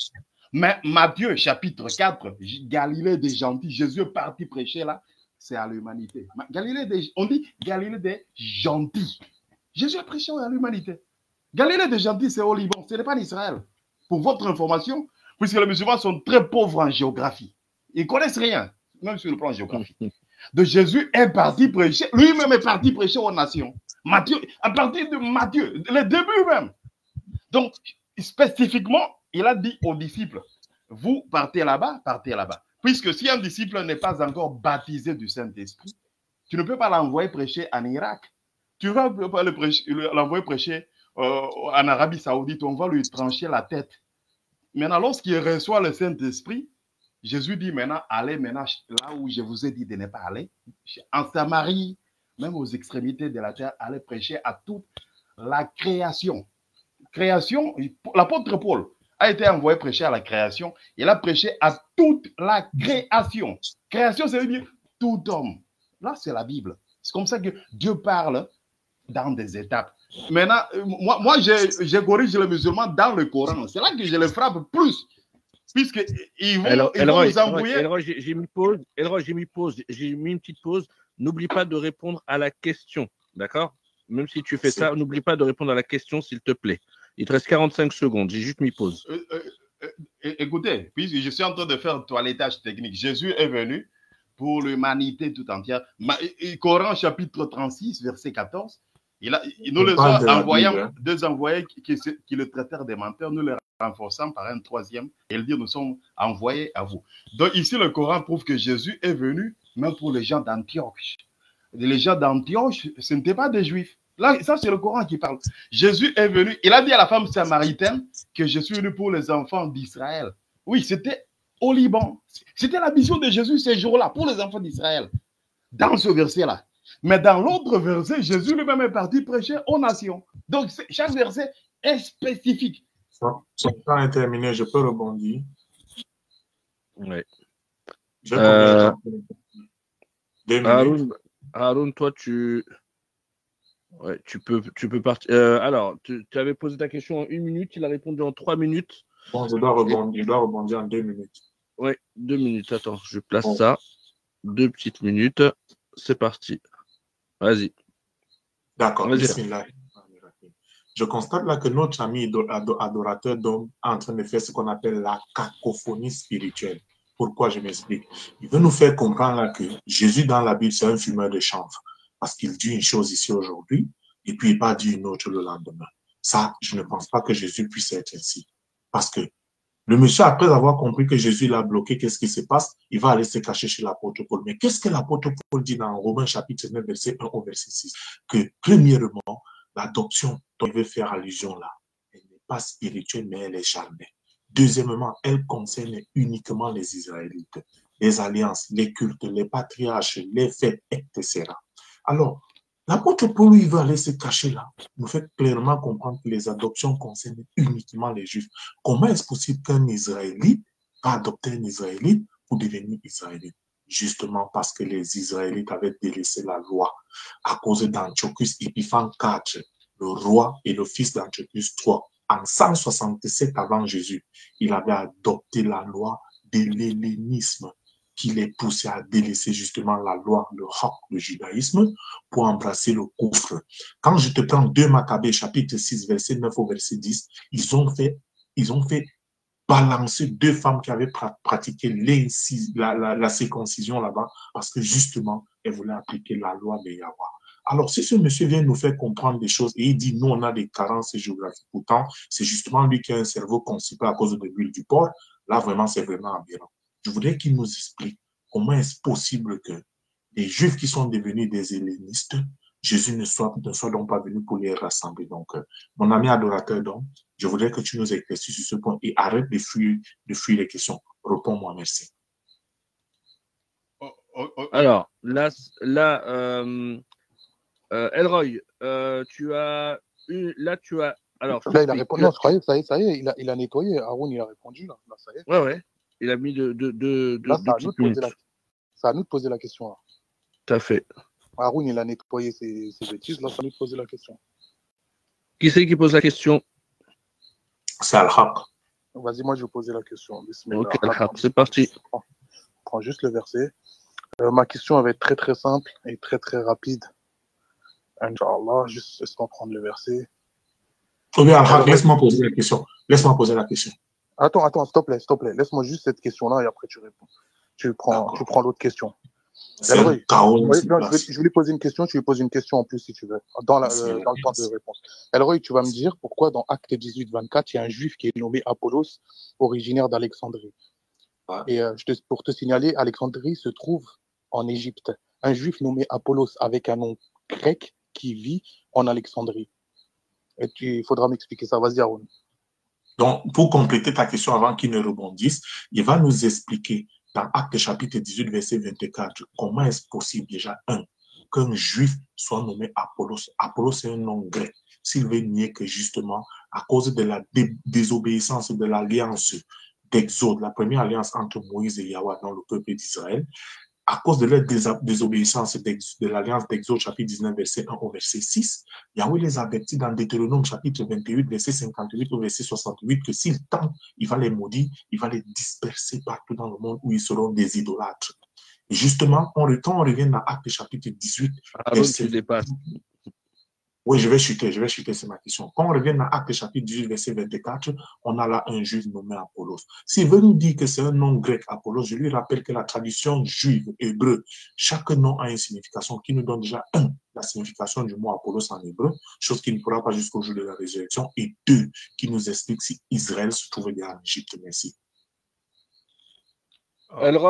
Mais Matthieu chapitre 4, Galilée des gentils, Jésus est parti prêcher là, c'est à l'humanité. On dit Galilée des gentils. Jésus a prêché à l'humanité. Galilée des gentils, c'est au Liban, ce n'est pas en Israël. Pour votre information, puisque les musulmans sont très pauvres en géographie. Ils ne connaissent rien, même sur le plan géographique. Donc Jésus est parti prêcher, lui-même est parti prêcher aux nations. Matthieu, à partir de Matthieu, le début même. Donc, spécifiquement, il a dit aux disciples, vous partez là-bas, Puisque si un disciple n'est pas encore baptisé du Saint-Esprit, tu ne peux pas l'envoyer prêcher en Irak. Tu vas l'envoyer prêcher en Arabie Saoudite, on va lui trancher la tête. Maintenant, lorsqu'il reçoit le Saint-Esprit, Jésus dit maintenant, allez maintenant là où je vous ai dit de ne pas aller, en Samarie, même aux extrémités de la terre, allez prêcher à toute la création. Création, l'apôtre Paul a été envoyé prêcher à la création. Il a prêché à toute la création. Création, ça veut dire tout homme. Là, c'est la Bible. C'est comme ça que Dieu parle dans des étapes. Maintenant, moi je corrige les musulmans dans le Coran. C'est là que je les frappe plus. Puisqu'ils vont nous envoyer... Elroy, j'ai mis pause. J'ai mis une petite pause. N'oublie pas de répondre à la question. D'accord? Même si tu fais ça, n'oublie pas de répondre à la question, s'il te plaît. Il te reste 45 secondes. J'ai juste mis pause. Écoutez, puisque je suis en train de faire toilettage technique, Jésus est venu pour l'humanité tout entière. Coran chapitre 36, verset 14. Nous les envoyons, deux envoyés qui le traitèrent des menteurs, nous les renforçons par un troisième et dire nous sommes envoyés à vous. Donc ici, le Coran prouve que Jésus est venu même pour les gens d'Antioche. Les gens d'Antioche, ce n'étaient pas des Juifs. Là, ça, c'est le Coran qui parle. Jésus est venu, il a dit à la femme samaritaine, que je suis venu pour les enfants d'Israël. Oui, c'était au Liban. C'était la mission de Jésus ces jours-là, pour les enfants d'Israël. Dans ce verset-là. Mais dans l'autre verset, Jésus lui-même est parti prêcher aux nations. Donc, chaque verset est spécifique. Son temps est terminé, je peux rebondir. Ouais. Haroun, toi, tu peux partir. Alors, tu avais posé ta question en 1 minute, il a répondu en 3 minutes. Bon, je dois rebondir en 2 minutes. Oui, 2 minutes. Attends, je place ça. 2 petites minutes. C'est parti. Vas-y. D'accord. Je constate là que notre ami adorateur d'homme est en train de faire ce qu'on appelle la cacophonie spirituelle. Pourquoi? Je m'explique. Il veut nous faire comprendre là que Jésus dans la Bible, c'est un fumeur de chanvre. Parce qu'il dit une chose ici aujourd'hui, et puis il va dire une autre le lendemain. Ça, je ne pense pas que Jésus puisse être ainsi. Parce que le monsieur, après avoir compris que Jésus l'a bloqué, qu'est-ce qui se passe? Il va aller se cacher chez l'apôtre Paul. Mais qu'est-ce que l'apôtre Paul dit dans Romains chapitre 9, verset 1 au verset 6? Que premièrement, l'adoption dont il veut faire allusion là, elle n'est pas spirituelle, mais elle est charnelle. Deuxièmement, elle concerne uniquement les Israélites, les alliances, les cultes, les patriarches, les fêtes, etc. Alors, l'apôtre Paul, il veut aller se cacher là, nous fait clairement comprendre que les adoptions concernent uniquement les Juifs. Comment est-ce possible qu'un Israélite va adopter un Israélite pour devenir Israélite? Justement parce que les Israélites avaient délaissé la loi à cause d'Antiochus Épiphane IV, le roi et le fils d'Antiochus III. En 167 avant Jésus, il avait adopté la loi de l'hellénisme qui les poussait à délaisser justement la loi, le judaïsme, pour embrasser le coufre. Quand je te prends 2 Maccabées, chapitre 6, verset 9 au verset 10, ils ont fait balancer 2 femmes qui avaient pratiqué la circoncision là-bas, parce que justement, elles voulaient appliquer la loi de Yahweh. Alors, si ce monsieur vient nous faire comprendre des choses et il dit, nous, on a des carences géographiques, pourtant, c'est justement lui qui a un cerveau constipé à cause de l'huile du porc, là, vraiment, c'est vraiment aberrant. Je voudrais qu'il nous explique comment est-ce possible que les Juifs qui sont devenus des hellénistes, Jésus ne soit donc pas venu pour les rassembler. Donc, mon ami adorateur, donc, je voudrais que tu nous éclaircisses sur ce point et arrête de fuir les questions. Réponds-moi, merci. Alors, là Elroy, tu as eu, là tu as, alors. Là, il a répondu. Non, je croyais, ça y est, il a nettoyé. Haroun, il a répondu là. Là, ça y est. Ouais. Il a mis là, c'est à nous de poser la question là. Tout à fait. Haroun, il a nettoyé ses bêtises. Là, c'est à nous de poser la question. Qui c'est qui pose la question? C'est Al-Haq. Vas-y, moi, je vais poser la question. Ok, Al-Haq, c'est parti. Prends juste le verset. Ma question va être très très simple et très très rapide. Inch'Allah, juste laisse-moi prendre le verset. Oui, Al-Haq, laisse-moi poser la question. Attends, s'il te plaît. Laisse-moi juste cette question-là et après tu réponds. Tu prends l'autre question. C'est un chaos. Je vais lui poser une question, tu lui poses une question en plus si tu veux, dans le temps de réponse. Elroy, tu vas me dire pourquoi dans Acte 18, 24, il y a un juif qui est nommé Apollos, originaire d'Alexandrie. Ouais. Et pour te signaler, Alexandrie se trouve en Égypte. Un juif nommé Apollos avec un nom grec qui vit en Alexandrie. Et il faudra m'expliquer ça. Vas-y, Aaron. Donc, pour compléter ta question avant qu'il ne rebondisse, il va nous expliquer dans Acte chapitre 18, verset 24, comment est-ce possible déjà, qu'un juif soit nommé Apollos. Apollos, c'est un nom grec. S'il veut nier que justement, à cause de la désobéissance de l'alliance d'Exode, la première alliance entre Moïse et Yahweh dans le peuple d'Israël, à cause de leur désobéissance de l'alliance d'Exode, chapitre 19, verset 1 au verset 6, Yahweh les avertit dans Deutéronome, chapitre 28, verset 58 au verset 68, que s'il tente, il va les maudire, il va les disperser partout dans le monde où ils seront des idolâtres. Et justement, quand on revient dans Acte chapitre 18, tu dépasses. Oui, je vais chuter, c'est ma question. Quand on revient dans Acte chapitre 18, verset 24, on a là un juif nommé Apollos. S'il veut nous dire que c'est un nom grec, Apollos, je lui rappelle que la tradition juive, hébreu, chaque nom a une signification qui nous donne déjà, la signification du mot Apollos en hébreu, chose qui ne pourra pas jusqu'au jour de la résurrection, et 2, qui nous explique si Israël se trouvait bien en Égypte. Merci. Elroy,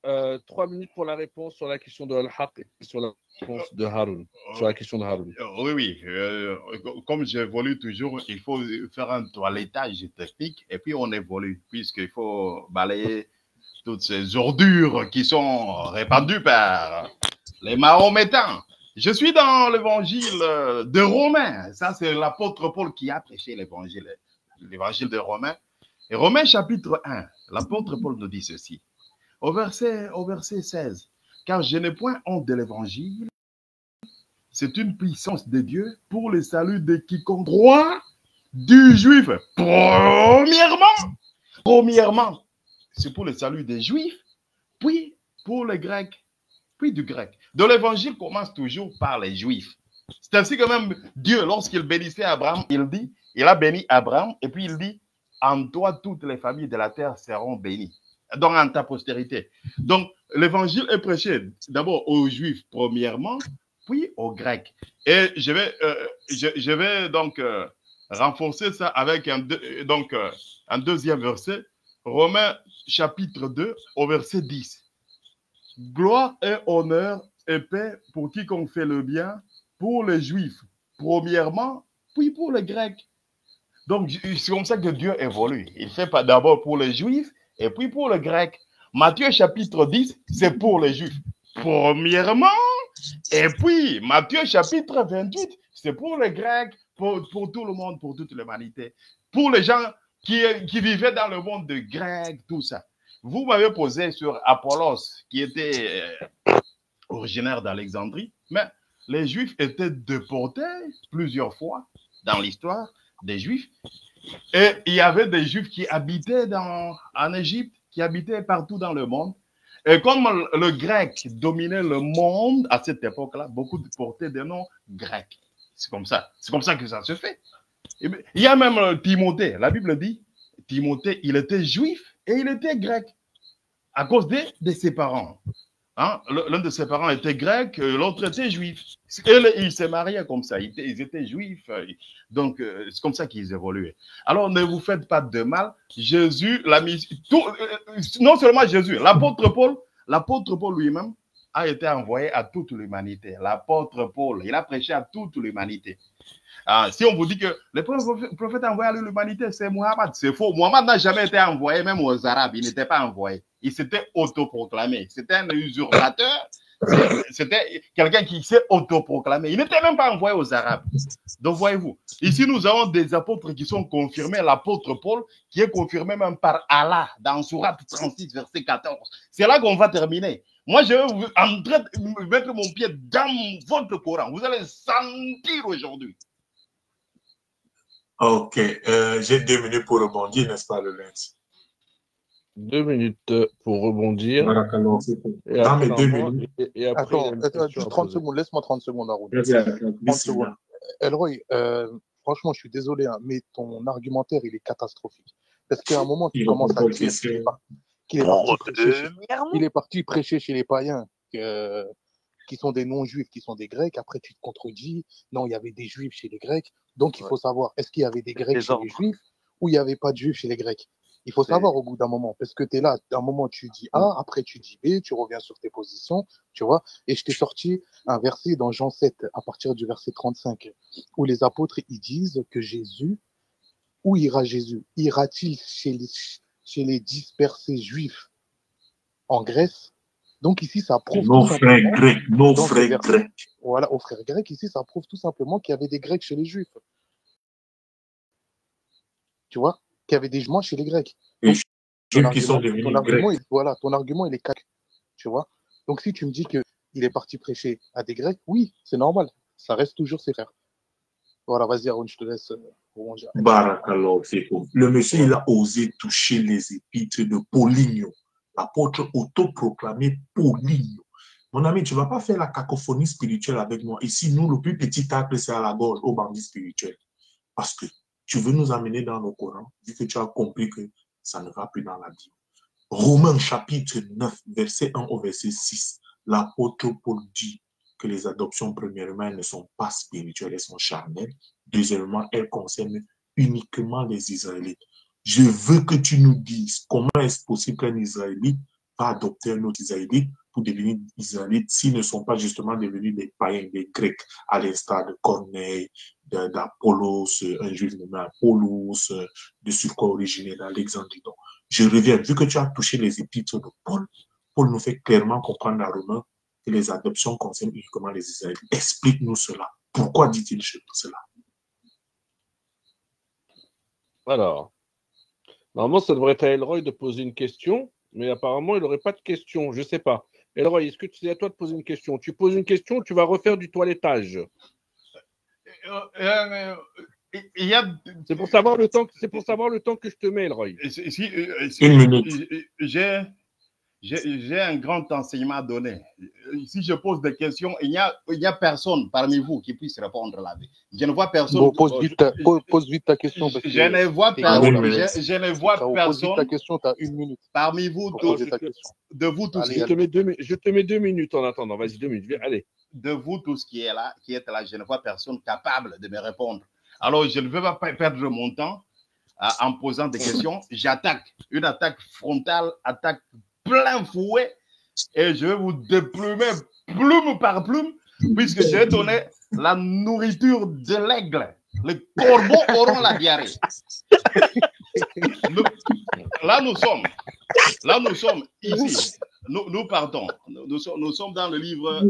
3 minutes pour la réponse sur la question de Al-Haq et sur la réponse de Haroun. Sur la question de Haroun. Oui, oui. Comme j'évolue toujours, il faut faire un toilettage technique et puis on évolue, puisqu'il faut balayer toutes ces ordures qui sont répandues par les Mahométans. Je suis dans l'évangile de Romains. Ça, c'est l'apôtre Paul qui a prêché l'évangile de Romains. Et Romains chapitre 1, l'apôtre Paul nous dit ceci. Au verset 16, car je n'ai point honte de l'évangile, c'est une puissance de Dieu pour le salut de quiconque croit, du juif. Premièrement, c'est pour le salut des juifs, puis pour les grecs, puis du grec. Donc l'évangile commence toujours par les juifs. C'est ainsi que même Dieu, lorsqu'il bénissait Abraham, il a béni Abraham, et puis il dit, en toi toutes les familles de la terre seront bénies. Donc en ta postérité. Donc l'évangile est prêché d'abord aux juifs premièrement, puis aux grecs. Et je vais donc renforcer ça avec un deuxième verset, Romains chapitre 2 au verset 10. Gloire et honneur et paix pour quiconque fait le bien, pour les juifs premièrement, puis pour les grecs. Donc c'est comme ça que Dieu évolue. Il fait pas d'abord pour les juifs et puis pour les grecs. Matthieu chapitre 10, c'est pour les juifs premièrement, et puis Matthieu chapitre 28, c'est pour les grecs, pour tout le monde, pour toute l'humanité, pour les gens qui vivaient dans le monde de grec, tout ça. Vous m'avez posé sur Apollos, qui était originaire d'Alexandrie, mais les Juifs étaient déportés plusieurs fois dans l'histoire des Juifs. Et il y avait des Juifs qui habitaient en Égypte, qui habitaient partout dans le monde. Et comme le grec dominait le monde à cette époque-là, beaucoup portaient des noms grecs. C'est comme ça que ça se fait. Il y a même Timothée. La Bible dit, Timothée, il était juif et il était grec à cause de ses parents. Hein? L'un de ses parents était grec, l'autre était juif. Et ils se mariaient comme ça, ils étaient juifs. Donc, c'est comme ça qu'ils évoluaient. Alors, ne vous faites pas de mal. Jésus, non seulement Jésus, l'apôtre Paul lui-même a été envoyé à toute l'humanité. L'apôtre Paul, il a prêché à toute l'humanité. Si on vous dit que le prophète envoyé à l'humanité, c'est Mohammed, c'est faux. Mohammed n'a jamais été envoyé, même aux Arabes, il n'était pas envoyé. Il s'était autoproclamé. C'était un usurpateur. C'était quelqu'un qui s'est autoproclamé. Il n'était même pas envoyé aux Arabes. Donc, voyez-vous, ici, nous avons des apôtres qui sont confirmés. L'apôtre Paul, qui est confirmé même par Allah, dans Sourate 36, verset 14. C'est là qu'on va terminer. Moi, je vais en train de mettre mon pied dans votre Coran. Vous allez sentir aujourd'hui. Ok, j'ai 2 minutes pour rebondir, n'est-ce pas, le lynx? 2 minutes pour rebondir. Dans mes 2 minutes. Et après, attends, juste 30 secondes, laisse-moi 30 secondes, Haroun. 30 secondes. Elroy, franchement, je suis désolé, hein, mais ton argumentaire, il est catastrophique. Parce qu'à un moment, tu commences à dire qu'il est parti prêcher chez les païens, qui sont des non-juifs, qui sont des grecs. Après, tu te contredis. Non, il y avait des juifs chez les grecs. Donc, il faut savoir, est-ce qu'il y avait des grecs chez les juifs ou il n'y avait pas de juifs chez les grecs? Il faut savoir au bout d'un moment, parce que tu es là, d'un moment tu dis A, après tu dis B, tu reviens sur tes positions, tu vois. Et je t'ai sorti un verset dans Jean 7, à partir du verset 35, où les apôtres, ils disent que Jésus, où ira Jésus? Ira-t-il chez les dispersés juifs en Grèce? Donc ici, ça prouve nos frères grecs. Voilà, aux frères grecs, ici, ça prouve tout simplement qu'il y avait des Grecs chez les Juifs. Tu vois, qu'il y avait des Juifs chez les Grecs. Les Juifs qui sont devenus Grecs. Voilà, ton argument, il est cac. Tu vois. Donc si tu me dis qu'il est parti prêcher à des Grecs, oui, c'est normal. Ça reste toujours ses frères. Voilà, vas-y, Aaron, je te laisse rebondir. Le monsieur, il a osé toucher les épîtres de Poligno. L'apôtre autoproclamé Poligno. Mon ami, tu ne vas pas faire la cacophonie spirituelle avec moi. Ici, nous, le plus petit tacle, c'est à la gorge, au bandit spirituel. Parce que tu veux nous amener dans le Coran, vu que tu as compris que ça ne va plus dans la Bible. Romains chapitre 9, verset 1 au verset 6. L'apôtre Paul dit que les adoptions, premièrement, elles ne sont pas spirituelles, elles sont charnelles. Deuxièmement, elles concernent uniquement les Israélites. Je veux que tu nous dises comment est-ce possible qu'un Israélite va adopter un autre Israélite pour devenir Israélites s'ils ne sont pas justement devenus des païens, des Grecs, à l'instar de Corneille, d'Apollos, un juif nommé Apollos, de surcroît originaire d'Alexandrie. Donc, je reviens, vu que tu as touché les épîtres de Paul, Paul nous fait clairement comprendre à Romains que les adoptions concernent uniquement les Israélites. Explique-nous cela. Pourquoi dit-il cela? Alors, normalement, ça devrait être à Elroy de poser une question, mais apparemment, il n'aurait pas de question. Je ne sais pas. Elroy, est-ce que c'est à toi de poser une question? Tu poses une question, tu vas refaire du toilettage. C'est pour savoir le temps que je te mets, Elroy. Une minute. J'ai un grand enseignement à donner. Si je pose des questions, il n'y a personne parmi vous qui puisse répondre là-dessus. Je ne vois personne. Bon, pose vite ta question. Parce je ne vois personne. Je ne vois personne. Pose vite ta question, tu as 1 minute. Parmi vous tous. De vous tous. Je te mets 2 minutes en attendant. Vas-y, 2 minutes. Allez. De vous tous qui êtes là, je ne vois personne capable de me répondre. Alors, je ne veux pas perdre mon temps en posant des questions. J'attaque. Une attaque frontale, attaque plein fouet, et je vais vous déplumer plume par plume, puisque j'ai donné la nourriture de l'aigle. Les corbeaux auront la diarrhée. Là, nous sommes ici. Nous partons. Nous sommes dans le livre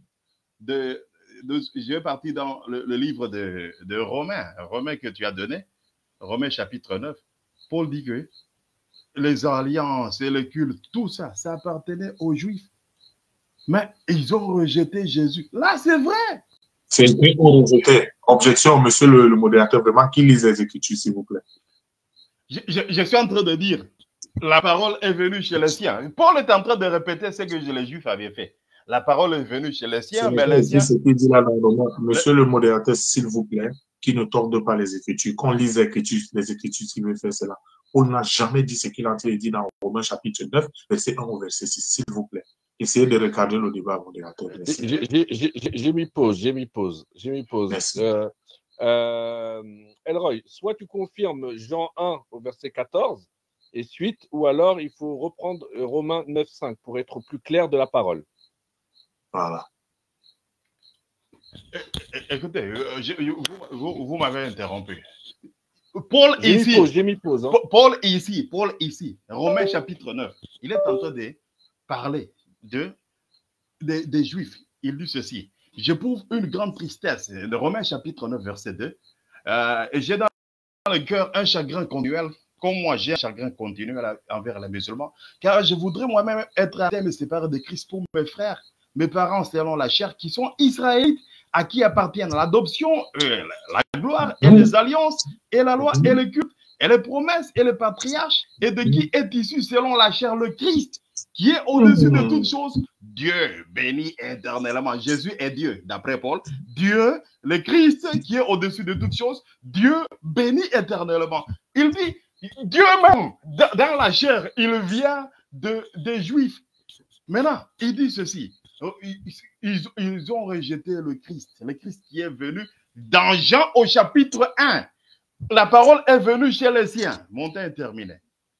je vais partir dans le livre de Romains que tu as donné, Romains chapitre 9. Paul dit que les alliances et le culte, tout ça, ça appartenait aux Juifs. Mais ils ont rejeté Jésus. Là, c'est vrai. C'est écrit ou rejeté. Objection, monsieur le modérateur, vraiment, qui lise les Écritures, s'il vous plaît? Je suis en train de dire, la parole est venue chez les siens. Paul est en train de répéter ce que les Juifs avaient fait. La parole est venue chez les siens, mais les siens... Dit là dans monsieur le modérateur, s'il vous plaît, qui ne torde pas les Écritures, qu'on lise les Écritures s'il veut faire cela. Paul n'a jamais dit ce qu'il a dit dans Romains chapitre 9, verset 1 au verset 6, s'il vous plaît. Essayez de regarder le débat, modérateur. J'ai mis pause. Merci. Elroy, soit tu confirmes Jean 1 au verset 14, et suite, ou alors il faut reprendre Romains 9, 5 pour être plus clair de la parole. Voilà. Écoutez, vous m'avez interrompu. Paul ici, j'ai mis pause. Hein. Paul ici, Romains chapitre 9, il est en train de parler des Juifs. Il dit ceci: j'éprouve une grande tristesse, de Romains chapitre 9, verset 2, et j'ai dans le cœur un chagrin continuel, comme moi j'ai un chagrin continuel envers les musulmans, car je voudrais moi-même être à terme séparé de Christ pour mes frères, mes parents selon la chair, qui sont israélites, à qui appartiennent l'adoption, la gloire et les alliances, et la loi et le culte, et les promesses et les patriarches, et de qui est issu selon la chair le Christ, qui est au-dessus de toutes choses, Dieu béni éternellement. Jésus est Dieu, d'après Paul. Dieu, le Christ, qui est au-dessus de toutes choses, Dieu béni éternellement. Il dit, Dieu même, dans la chair, il vient des Juifs. Maintenant, il dit ceci: ils ont rejeté le Christ qui est venu dans Jean au chapitre 1. La parole est venue chez les siens. Mon temps est terminé.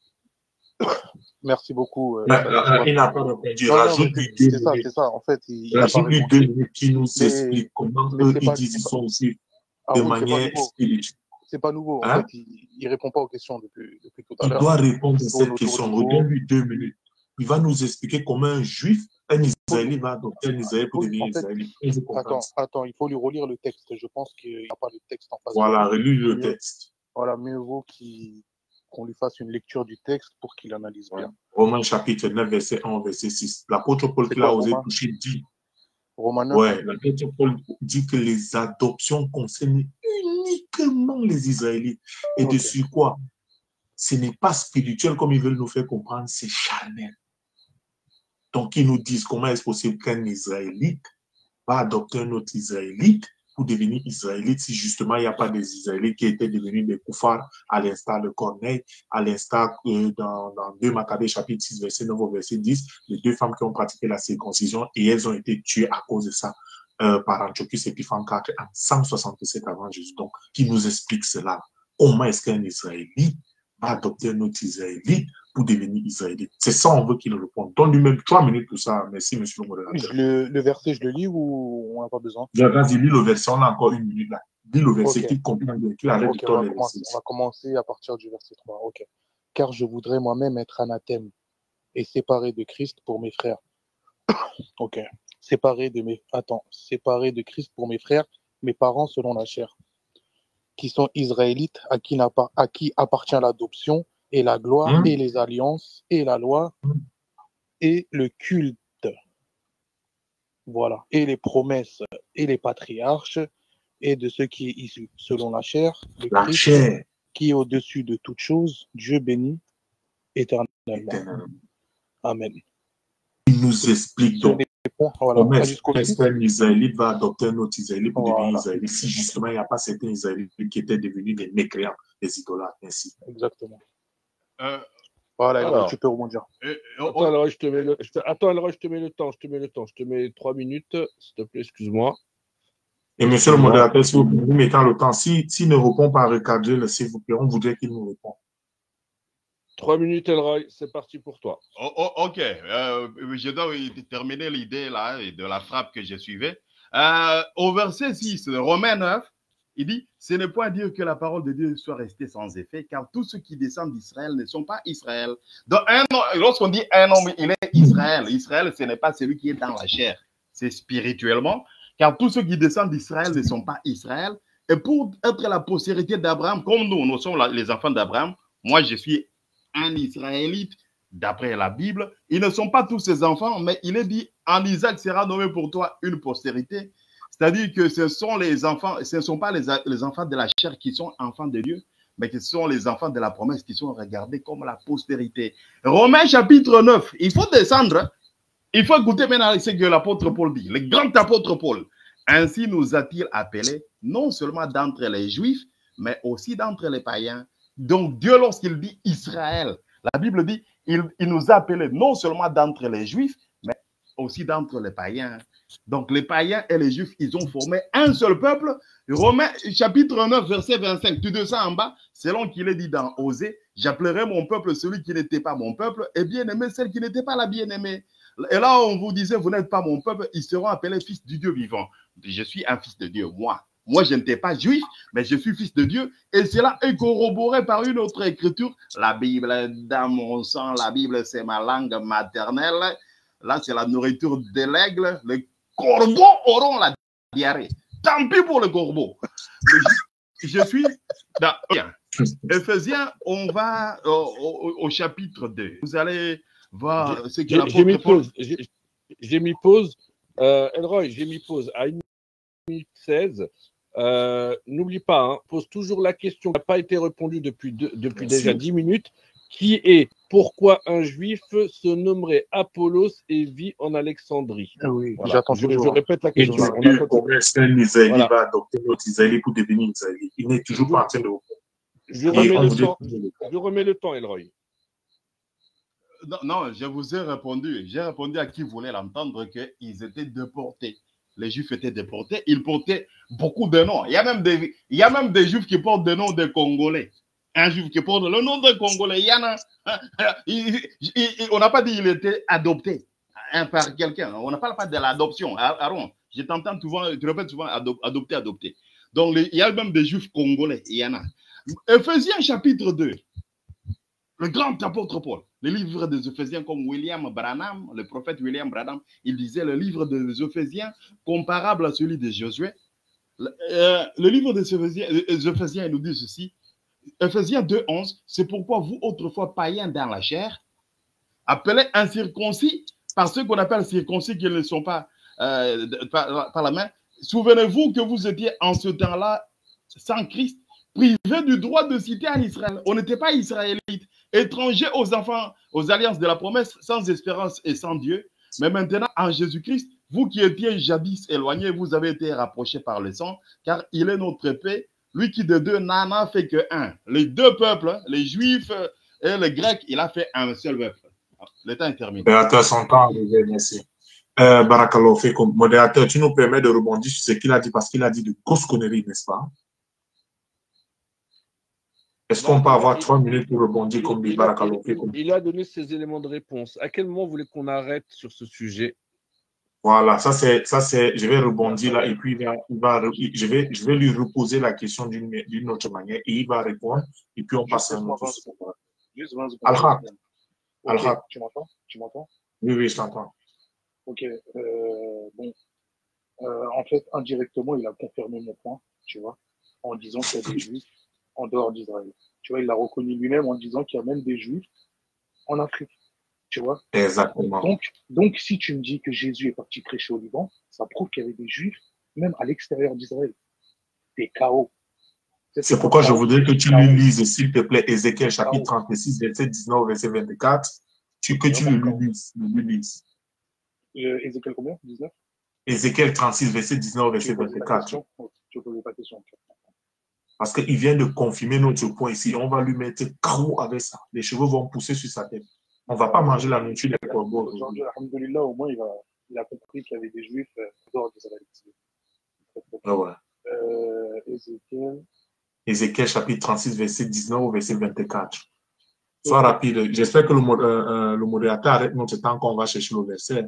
Merci beaucoup. Il n'a pas répondu. C'est ça. En fait, il a parlé 2 minutes qui nous explique comment eux, ils disent qu'ils sont aussi de manière spirituelle. C'est pas nouveau. En fait, il ne répond pas aux questions depuis tout à l'heure. Il doit répondre à cette question. Regarde-lui 2 minutes. Il va nous expliquer comment un juif, un Israélite va adopter un Israélite pour devenir Israélite. Attends, il faut lui relire le texte. Je pense qu'il n'y a pas de texte en face. Voilà, relis le texte. Voilà, mieux vaut qu'on lui fasse une lecture du texte pour qu'il analyse bien. Romains chapitre 9, verset 1, verset 6. L'apôtre Paul qui l'a osé toucher dit. Romains 9. Ouais, l'apôtre Paul dit que les adoptions concernent uniquement les Israélites. Et dessus quoi? Ce n'est pas spirituel comme ils veulent nous faire comprendre, c'est charnel. Donc, ils nous disent comment est-ce possible qu'un Israélite va adopter un autre Israélite pour devenir Israélite si justement il n'y a pas des Israélites qui étaient devenus des koufars, à l'instar de Corneille, à l'instar dans 2 Maccabées chapitre 6, verset 9 au verset 10, les 2 femmes qui ont pratiqué la circoncision et elles ont été tuées à cause de ça par Antiochus Épiphane IV en 167 avant Jésus. Donc, qui nous explique cela? Comment est-ce qu'un Israélite va adopter un autre Israélite pour devenir israélite? C'est ça, on veut qu'il réponde. Donne-lui-même 3 minutes pour ça. Merci, monsieur le modérateur. Le verset, je le lis ou on n'a pas besoin? Vas-y, lis le verset. On a encore 1 minute là. Lis le verset Ok. qu'il comprend, qu'il arrête de tourner les versets. On va commencer à partir du verset 3. Ok. Car je voudrais moi-même être anathème et séparé de Christ pour mes frères. Ok. Séparé de Christ pour mes frères, mes parents selon la chair, qui sont israélites, à qui appartient l'adoption et la gloire et les alliances et la loi et le culte. Voilà. Et les promesses et les patriarches et de ce qui est issu selon la chair, le Christ, qui est au-dessus de toute chose, Dieu béni éternellement. Amen. Il nous explique donc voilà, comment est-ce qu'un Israélite va adopter un autre Israélite pour devenir Israélite si justement il n'y a pas certains Israélites qui étaient devenus des mécréants, des idolâtres, ainsi. Exactement. Voilà, alors, tu peux rebondir. Attends, alors, je te mets le temps. Je te mets 3 minutes, s'il te plaît, excuse-moi. Et monsieur le modérateur, si vous mettez le temps, s'il ne répond pas à recadrer, s'il vous plaît, on voudrait qu'il nous réponde. 3 minutes, Elroy, c'est parti pour toi. Ok, je dois terminer l'idée là de la frappe que je suivais. Au verset 6, Romains 9, il dit, ce n'est point dire que la parole de Dieu soit restée sans effet, car tous ceux qui descendent d'Israël ne sont pas Israël. Donc, lorsqu'on dit un homme, il est Israël. Israël, ce n'est pas celui qui est dans la chair, c'est spirituellement, car tous ceux qui descendent d'Israël ne sont pas Israël. Et pour être la postérité d'Abraham, comme nous sommes les enfants d'Abraham, moi je suis un Israélite, d'après la Bible, ils ne sont pas tous ses enfants, mais il est dit, en Isaac sera nommé pour toi une postérité. C'est-à-dire que ce sont les enfants, ce ne sont pas les enfants de la chair qui sont enfants de Dieu, mais ce sont les enfants de la promesse qui sont regardés comme la postérité. Romains chapitre 9, il faut descendre, il faut écouter maintenant ce que l'apôtre Paul dit, le grand apôtre Paul. Ainsi nous a-t-il appelés, non seulement d'entre les Juifs, mais aussi d'entre les païens. Donc Dieu, lorsqu'il dit Israël, la Bible dit, il nous a appelés non seulement d'entre les Juifs, mais aussi d'entre les païens. Donc les païens et les Juifs, ils ont formé un seul peuple. Romains chapitre 9, verset 25, tu descends en bas, selon qu'il est dit dans Osée, j'appellerai mon peuple celui qui n'était pas mon peuple, et bien-aimé celle qui n'était pas la bien-aimée. Et là, on vous disait, vous n'êtes pas mon peuple, ils seront appelés fils du Dieu vivant. Je suis un fils de Dieu, moi. Moi, je n'étais pas juif, mais je suis fils de Dieu. Et cela est corroboré par une autre écriture. La Bible dans mon sang, la Bible, c'est ma langue maternelle. Là, c'est la nourriture de l'aigle. Les corbeaux auront la diarrhée. Tant pis pour le corbeau. Je suis dans Éphésiens, on va au chapitre 2. Vous allez voir ce que l'apôtre Paul... J'ai mis pause. Elroy, j'ai mis pause à 1 minute 16. N'oublie pas, hein, pose toujours la question qui n'a pas été répondue depuis déjà 10 minutes, qui est pourquoi un juif se nommerait Apollos et vit en Alexandrie. Oui, voilà. J'attends je toujours. répète la question. Comment est-ce qu'un Israélite va adopter notre Israélite pour devenir Israélite? Il n'est toujours pas en train de... Je remets le temps, Elroy. Non, je vous ai répondu. J'ai répondu à qui voulait l'entendre qu'ils étaient déportés. Les Juifs étaient déportés. Ils portaient beaucoup de noms. Il y a même des Juifs qui portent des noms de Congolais. Un Juif qui porte le nom de Congolais. Il y en a. On n'a pas dit qu'il était adopté par quelqu'un. On ne parle pas de l'adoption. Aaron, je t'entends souvent, tu répètes souvent adopté. Donc, il y a même des Juifs congolais. Il y en a. Éphésiens chapitre 2. Le grand apôtre Paul, le livre des Éphésiens comme William Branham, le prophète William Branham, il disait le livre des Éphésiens comparable à celui de Josué. Le livre des Éphésiens, il nous dit ceci, Éphésiens 2:11, c'est pourquoi vous autrefois païens dans la chair, appelés incirconcis, par ceux qu'on appelle circoncis qui ne sont pas par la main, souvenez-vous que vous étiez en ce temps-là sans Christ, privés du droit de cité en Israël. On n'était pas israélites, étrangers aux enfants, aux alliances de la promesse, sans espérance et sans Dieu. Mais maintenant, en Jésus-Christ, vous qui étiez jadis éloignés, vous avez été rapprochés par le sang, car il est notre paix, lui qui de deux n'en a fait que un. Les deux peuples, les Juifs et les Grecs, il a fait un seul peuple. Le temps est terminé. Modérateur, son temps arrivé, merci. Barakallahu Fekoum, modérateur, tu nous permets de rebondir sur ce qu'il a dit, parce qu'il a dit de grosses conneries, n'est-ce pas? Est-ce qu'on peut avoir 3 minutes pour rebondir comme dit Barakalo? Il a donné ses éléments de réponse. À quel moment vous voulez qu'on arrête sur ce sujet? Voilà, ça c'est, je vais rebondir là et puis je vais lui reposer la question d'une autre manière et il va répondre et puis on passe à un autre sujet. Juste 20 secondes. Al-Haq. Ok, Al-Haq. tu m'entends? Tu m'entends? Oui, je t'entends. Ok, bon, en fait, indirectement, il a confirmé mon point, tu vois, en disant qu'il y a des juifs en dehors d'Israël. Tu vois, il l'a reconnu lui-même en disant qu'il y a même des juifs en Afrique, tu vois. Exactement. Donc, si tu me dis que Jésus est parti prêcher au Liban, ça prouve qu'il y avait des juifs même à l'extérieur d'Israël. Des chaos. C'est pourquoi je voudrais que tu lui lises, s'il te plaît, Ézéchiel chapitre 36, verset 19, verset 24. Que tu le lises. Ézéchiel combien? 19? Ézéchiel 36, verset 19, verset 24. Tu poses pas question. Parce qu'il vient de confirmer notre point ici. On va lui mettre KO avec ça. Les cheveux vont pousser sur sa tête. On ne va pas manger la nourriture des corbeaux. Aujourd'hui, alhamdoulilah, au moins, il a compris qu'il y avait des juifs dehors d'Israël. Ouais. Ézéchiel. Ézéchiel chapitre 36, verset 19 au verset 24. Sois rapide. J'espère que le modérateur arrête notre temps qu'on va chercher le verset.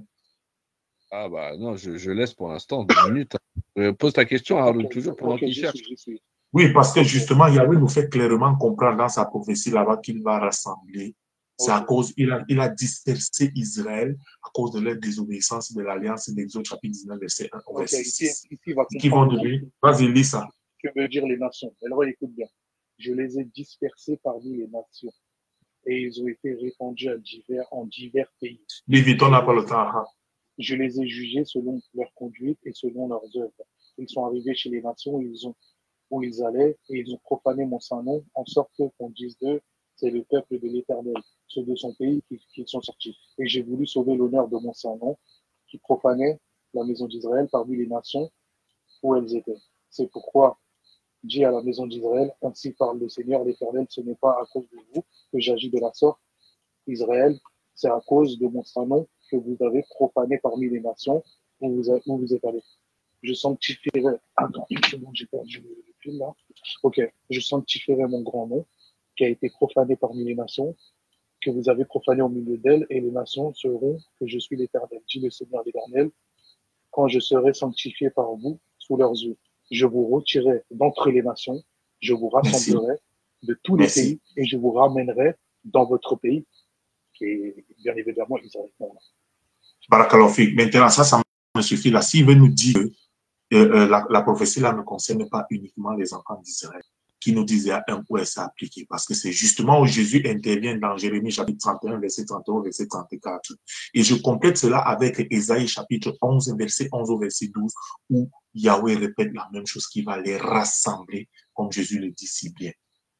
Ah bah non, je laisse pour l'instant 2 minutes. Pose ta question à Haroun toujours pendant qu'il cherche. Oui, parce que justement, Yahweh nous fait clairement comprendre dans sa prophétie là-bas qu'il va rassembler. C'est à cause, il a dispersé Israël à cause de leur désobéissance de l'alliance d'Exode chapitre 19, verset 1 au verset 6. Qui vont devenir. Vas-y, lis ça. Que veut dire les nations? Alors, écoute bien. Je les ai dispersés parmi les nations et ils ont été répandus en divers pays. Vite, on n'a pas le temps. Je les ai jugés selon leur conduite et selon leurs œuvres. Ils sont arrivés chez les nations où ils allaient et ils ont profané mon saint nom en sorte qu'on dise d'eux, c'est le peuple de l'Éternel, ceux de son pays qui sont sortis. Et j'ai voulu sauver l'honneur de mon saint nom qui profanait la maison d'Israël parmi les nations où elles étaient. C'est pourquoi dis à la maison d'Israël, ainsi parle le Seigneur l'Éternel, ce n'est pas à cause de vous que j'agis de la sorte, Israël, c'est à cause de mon saint nom que vous avez profané parmi les nations où vous êtes allés. Je sanctifierai. Attends, une seconde, j'ai perdu le fil là. Ok, je sanctifierai mon grand nom qui a été profané parmi les nations, que vous avez profané au milieu d'elles, et les nations sauront que je suis l'Éternel, dit le Seigneur l'Éternel, quand je serai sanctifié par vous sous leurs yeux. Je vous retirerai d'entre les nations, je vous rassemblerai de tous les pays et je vous ramènerai dans votre pays, qui est bien évidemment Israël. Barakalofik. Maintenant, ça me suffit là. S'il veut nous dire que la prophétie là ne concerne pas uniquement les enfants d'Israël, qui nous disait à un où elle s'est appliquée, parce que c'est justement où Jésus intervient dans Jérémie chapitre 31, verset 31, verset 34. Et je complète cela avec Ésaïe chapitre 11, verset 11 au verset 12, où Yahweh répète la même chose, qui va les rassembler, comme Jésus le dit si bien.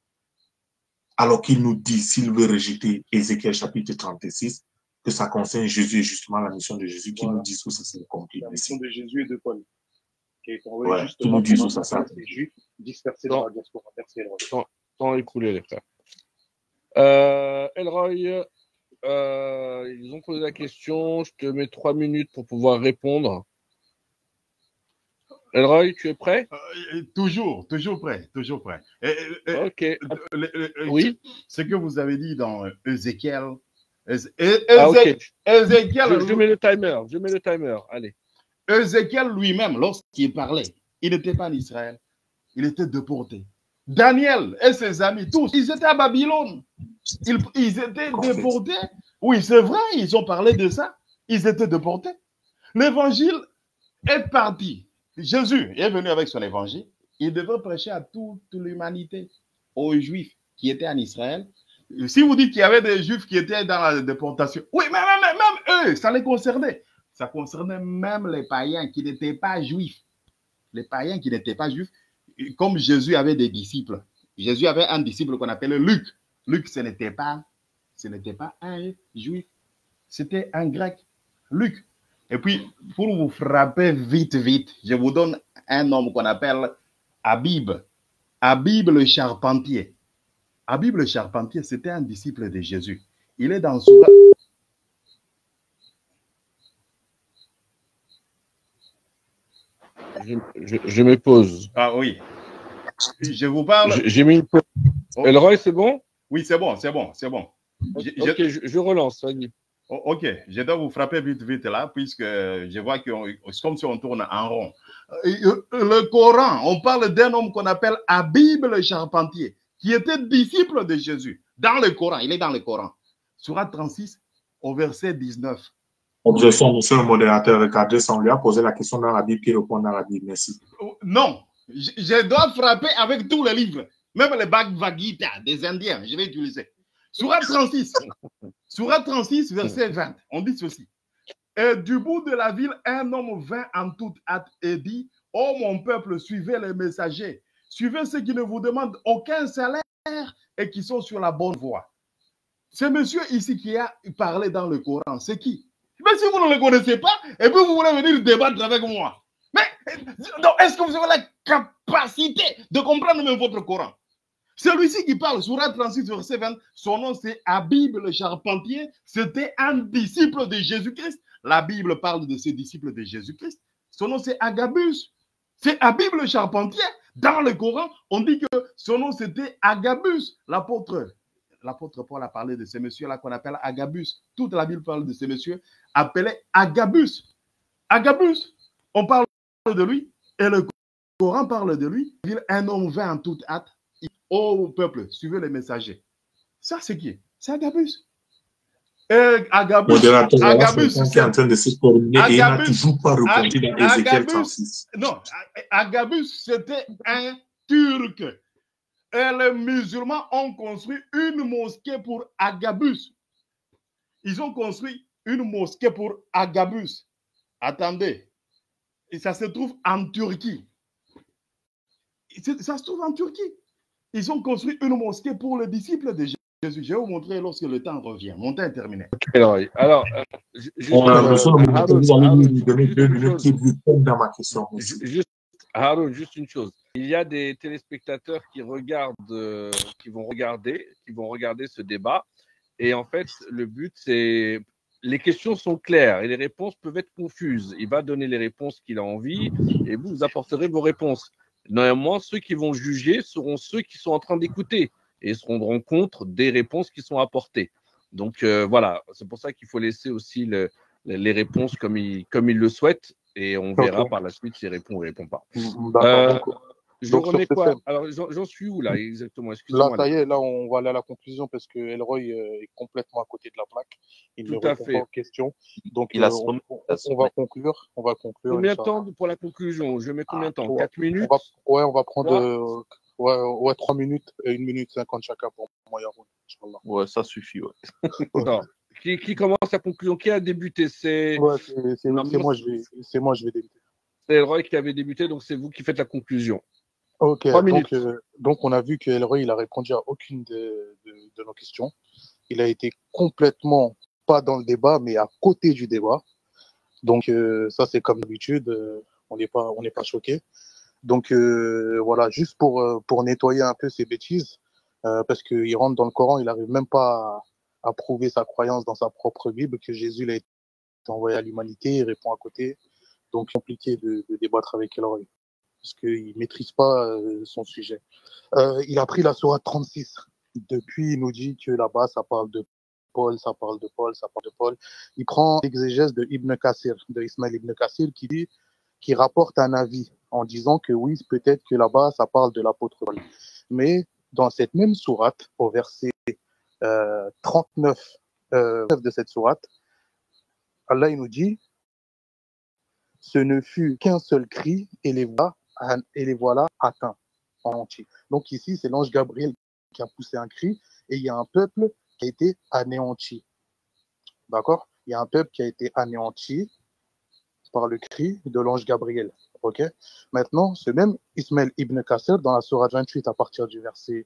Alors qu'il nous dit, s'il veut rejeter Ézéchiel chapitre 36, que ça concerne Jésus et justement la mission de Jésus, qui nous dit où ça s'est accompli. La mission de Jésus et de Paul. Ouais, qui nous dit où ça s'est accompli. Les Juifs dispersés dans la diaspora. Merci, Elroy. Temps écoulé, les frères. Elroy, ils ont posé la question. Je te mets 3 minutes pour pouvoir répondre. Elroy, tu es prêt? Toujours prêt, toujours prêt. Ok. Oui. Ce que vous avez dit dans Ézéchiel. Okay. Ézéchiel. Je mets le timer. Allez. Ézéchiel lui-même, lorsqu'il parlait, il n'était pas en Israël. Il était déporté. Daniel et ses amis, tous, ils étaient à Babylone. Ils étaient déportés. Oui, c'est vrai, ils ont parlé de ça. Ils étaient déportés. L'évangile est parti. Jésus est venu avec son évangile. Il devait prêcher à toute l'humanité, aux Juifs qui étaient en Israël. Si vous dites qu'il y avait des Juifs qui étaient dans la déportation, oui, mais même eux, ça les concernait. Ça concernait même les païens qui n'étaient pas juifs. Les païens qui n'étaient pas juifs, comme Jésus avait des disciples. Jésus avait un disciple qu'on appelait Luc. Luc, ce n'était pas un juif, c'était un grec. Luc. Et puis, pour vous frapper vite, je vous donne un homme qu'on appelle Habib. Habib le charpentier. Habib le charpentier, c'était un disciple de Jésus. Il est dans Sourate. Je me pose. Ah oui. Je vous parle. J'ai mis une pause. Elroy, c'est bon? Oui, c'est bon, c'est bon, c'est bon. Ok, je relance, vas-y. Ok, je dois vous frapper vite là, puisque je vois que c'est comme si on tourne en rond. Le Coran, on parle d'un homme qu'on appelle Habib le Charpentier, qui était disciple de Jésus. Dans le Coran, il est dans le Coran. Sourate 36, au verset 19. Objection, monsieur le modérateur, regardez ça, on lui a posé la question dans la Bible, qui répond dans la Bible, merci. Non, je dois frapper avec tous les livres, même les Bhagavad Gita des Indiens, je vais utiliser. Sourate 36, Sourate 36, verset 20, on dit ceci. Et du bout de la ville, un homme vint en toute hâte et dit, ô mon peuple, suivez les messagers, suivez ceux qui ne vous demandent aucun salaire et qui sont sur la bonne voie. Ce monsieur ici qui a parlé dans le Coran, c'est qui? Mais si vous ne le connaissez pas, et puis vous voulez venir débattre avec moi. Mais est-ce que vous avez la capacité de comprendre même votre Coran? Celui-ci qui parle, Sourate 36, verset 20, son nom c'est Habib le Charpentier, c'était un disciple de Jésus-Christ. La Bible parle de ce disciple de Jésus-Christ. Son nom c'est Agabus. C'est Habib le Charpentier. Dans le Coran, on dit que son nom c'était Agabus. L'apôtre Paul a parlé de ces messieurs-là qu'on appelle Agabus. Toute la Bible parle de ces messieurs appelés Agabus. Agabus, on parle de lui et le Coran parle de lui. Un homme vint en toute hâte. Ô peuple, suivez les messagers. Ça, c'est qui? C'est Agabus. Agabus, qui est en train de se terminer et il n'a toujours pas répondu dans Ézéchiel 36. Non, Agabus, c'était un Turc. Et les musulmans ont construit une mosquée pour Agabus. Ils ont construit une mosquée pour Agabus. Attendez. Et ça se trouve en Turquie. Ça se trouve en Turquie. Ils ont construit une mosquée pour le disciple de Jésus. Je vais vous montrer lorsque le temps revient. Mon temps est terminé. Alors, Haroun, juste une chose. Il y a des téléspectateurs qui regardent, qui vont regarder ce débat. Et en fait, le but, c'est les questions sont claires et les réponses peuvent être confuses. Il va donner les réponses qu'il a envie et vous apporterez vos réponses. Néanmoins, ceux qui vont juger seront ceux qui sont en train d'écouter et se rendront compte des réponses qui sont apportées. Donc voilà, c'est pour ça qu'il faut laisser aussi les réponses comme il le souhaite et on verra par la suite s'il répond ou il ne répond pas. Je remets quoi? Alors, j'en suis où là exactement? Là, ça y est, là, on va aller à la conclusion parce que Elroy est complètement à côté de la plaque. Il ne répond pas aux questions. Donc, on va conclure. Combien de temps pour la conclusion? Je mets combien de temps? 4 minutes? On va prendre 3 minutes et 1 minute 50 chacun pour moi, Yaroun. Ouais, ça suffit. Ouais. Qui commence la conclusion? Qui a débuté? C'est moi, je vais débuter. C'est Elroy qui avait débuté, donc c'est vous qui faites la conclusion. Ok, donc on a vu que Elroy il a répondu à aucune de nos questions. Il a été complètement pas dans le débat, mais à côté du débat. Donc ça c'est comme d'habitude, on n'est pas choqué. Donc voilà, juste pour nettoyer un peu ses bêtises, parce qu'il rentre dans le Coran, il n'arrive même pas à prouver sa croyance dans sa propre Bible que Jésus l'a été envoyé à l'humanité, il répond à côté. Donc compliqué de débattre avec Elroy parce qu'il ne maîtrise pas son sujet. Il a pris la sourate 36. Depuis, il nous dit que là-bas, ça parle de Paul, ça parle de Paul, ça parle de Paul. Il prend l'exégèse de Ibn Kassir, de Ismaël Ibn Kassir, qui rapporte un avis en disant que oui, peut-être que là-bas, ça parle de l'apôtre Paul. Mais dans cette même sourate, au verset 39 de cette sourate, Allah il nous dit « Ce ne fut qu'un seul cri et les voilà atteints en entier. » Donc ici, c'est l'ange Gabriel qui a poussé un cri et il y a un peuple qui a été anéanti. D'accord? Il y a un peuple qui a été anéanti par le cri de l'ange Gabriel. Ok? Maintenant, ce même Ismaël Ibn Kassir, dans la sourate 28, à partir du verset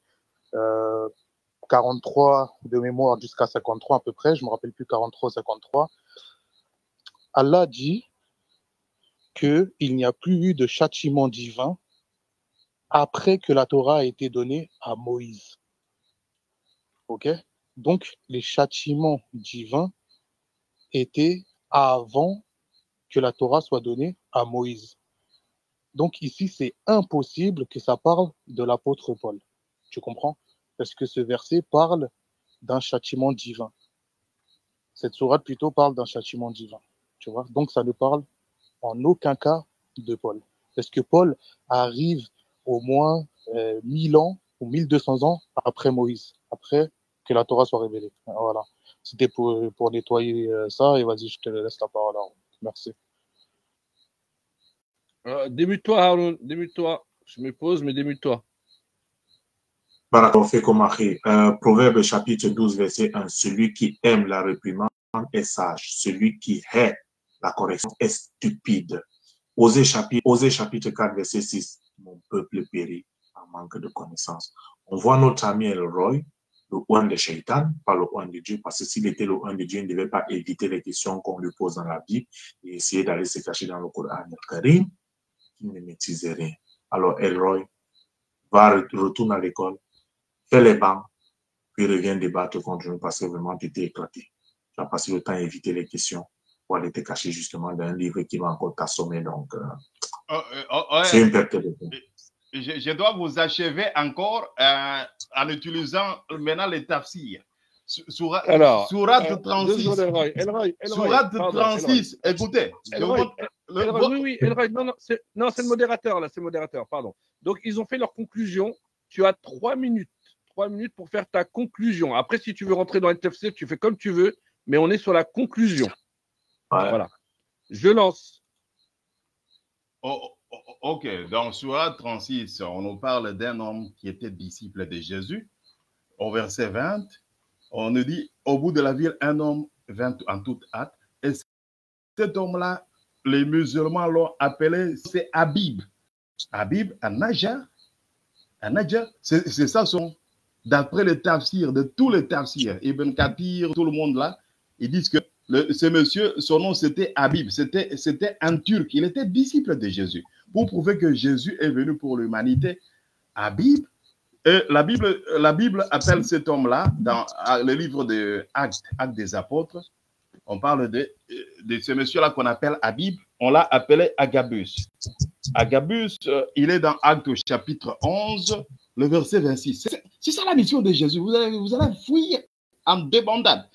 43 de mémoire jusqu'à 53 à peu près, je ne me rappelle plus 43 ou 53, Allah dit qu'il n'y a plus eu de châtiment divin après que la Torah a été donnée à Moïse. Ok? Donc, les châtiments divins étaient avant que la Torah soit donnée à Moïse. Donc ici, c'est impossible que ça parle de l'apôtre Paul. Tu comprends? Est-ce que ce verset parle d'un châtiment divin? Cette sourate plutôt parle d'un châtiment divin. Tu vois? Donc ça ne parle en aucun cas de Paul. Est-ce que Paul arrive au moins 1000 ans ou 1200 ans après Moïse, après que la Torah soit révélée? Voilà. C'était pour nettoyer ça, et vas-y, je te laisse la parole. Merci. Démute-toi, Haroun, démute-toi. Je me pose, mais démute-toi. Proverbe chapitre 12, verset 1. Celui qui aime la réprimande est sage. Celui qui hait la correction est stupide. Osée chapitre 4, verset 6. Mon peuple périt en manque de connaissance. On voit notre ami Elroy, le oint de Shaitan, pas le oint de Dieu, parce que s'il était le oint de Dieu, il ne devait pas éviter les questions qu'on lui pose dans la Bible et essayer d'aller se cacher dans le Coran Karim, qui ne maîtrisait rien. Alors Elroy retourne à l'école, fait les bancs, puis revient débattre contre nous parce que vraiment tu étais éclaté. Tu as passé le temps à éviter les questions pour aller te cacher justement dans un livre qui va encore t'assommer. Donc, c'est une perte de temps. Je dois vous achever encore en utilisant maintenant les tafsirs. Sourate 36. Sourate 36, écoutez. Oui, Elroy, non, c'est le modérateur, là, c'est le modérateur, pardon. Donc, ils ont fait leur conclusion. Tu as 3 minutes. 3 minutes pour faire ta conclusion. Après, si tu veux rentrer dans le TFC, tu fais comme tu veux, mais on est sur la conclusion. Ouais. Voilà. Je lance. Ok, dans Sourate 36, on nous parle d'un homme qui était disciple de Jésus. Au verset 20, on nous dit, au bout de la ville, un homme vint en toute hâte. Et cet homme-là, les musulmans l'ont appelé, c'est Habib. Habib, un Najar. Un Najar, c'est ça son... D'après les tafsirs, de tous les tafsirs, Ibn Kathir, tout le monde là, ils disent que ce monsieur, son nom c'était Habib, c'était un Turc, il était disciple de Jésus. Pour prouver que Jésus est venu pour l'humanité, Habib, et la Bible appelle cet homme-là, dans le livre de Actes des Apôtres, on parle de ce monsieur-là qu'on appelle Habib, on l'a appelé Agabus. Agabus, il est dans Actes au chapitre 11, le verset 26. C'est ça la mission de Jésus. Vous allez fouiller en débandade.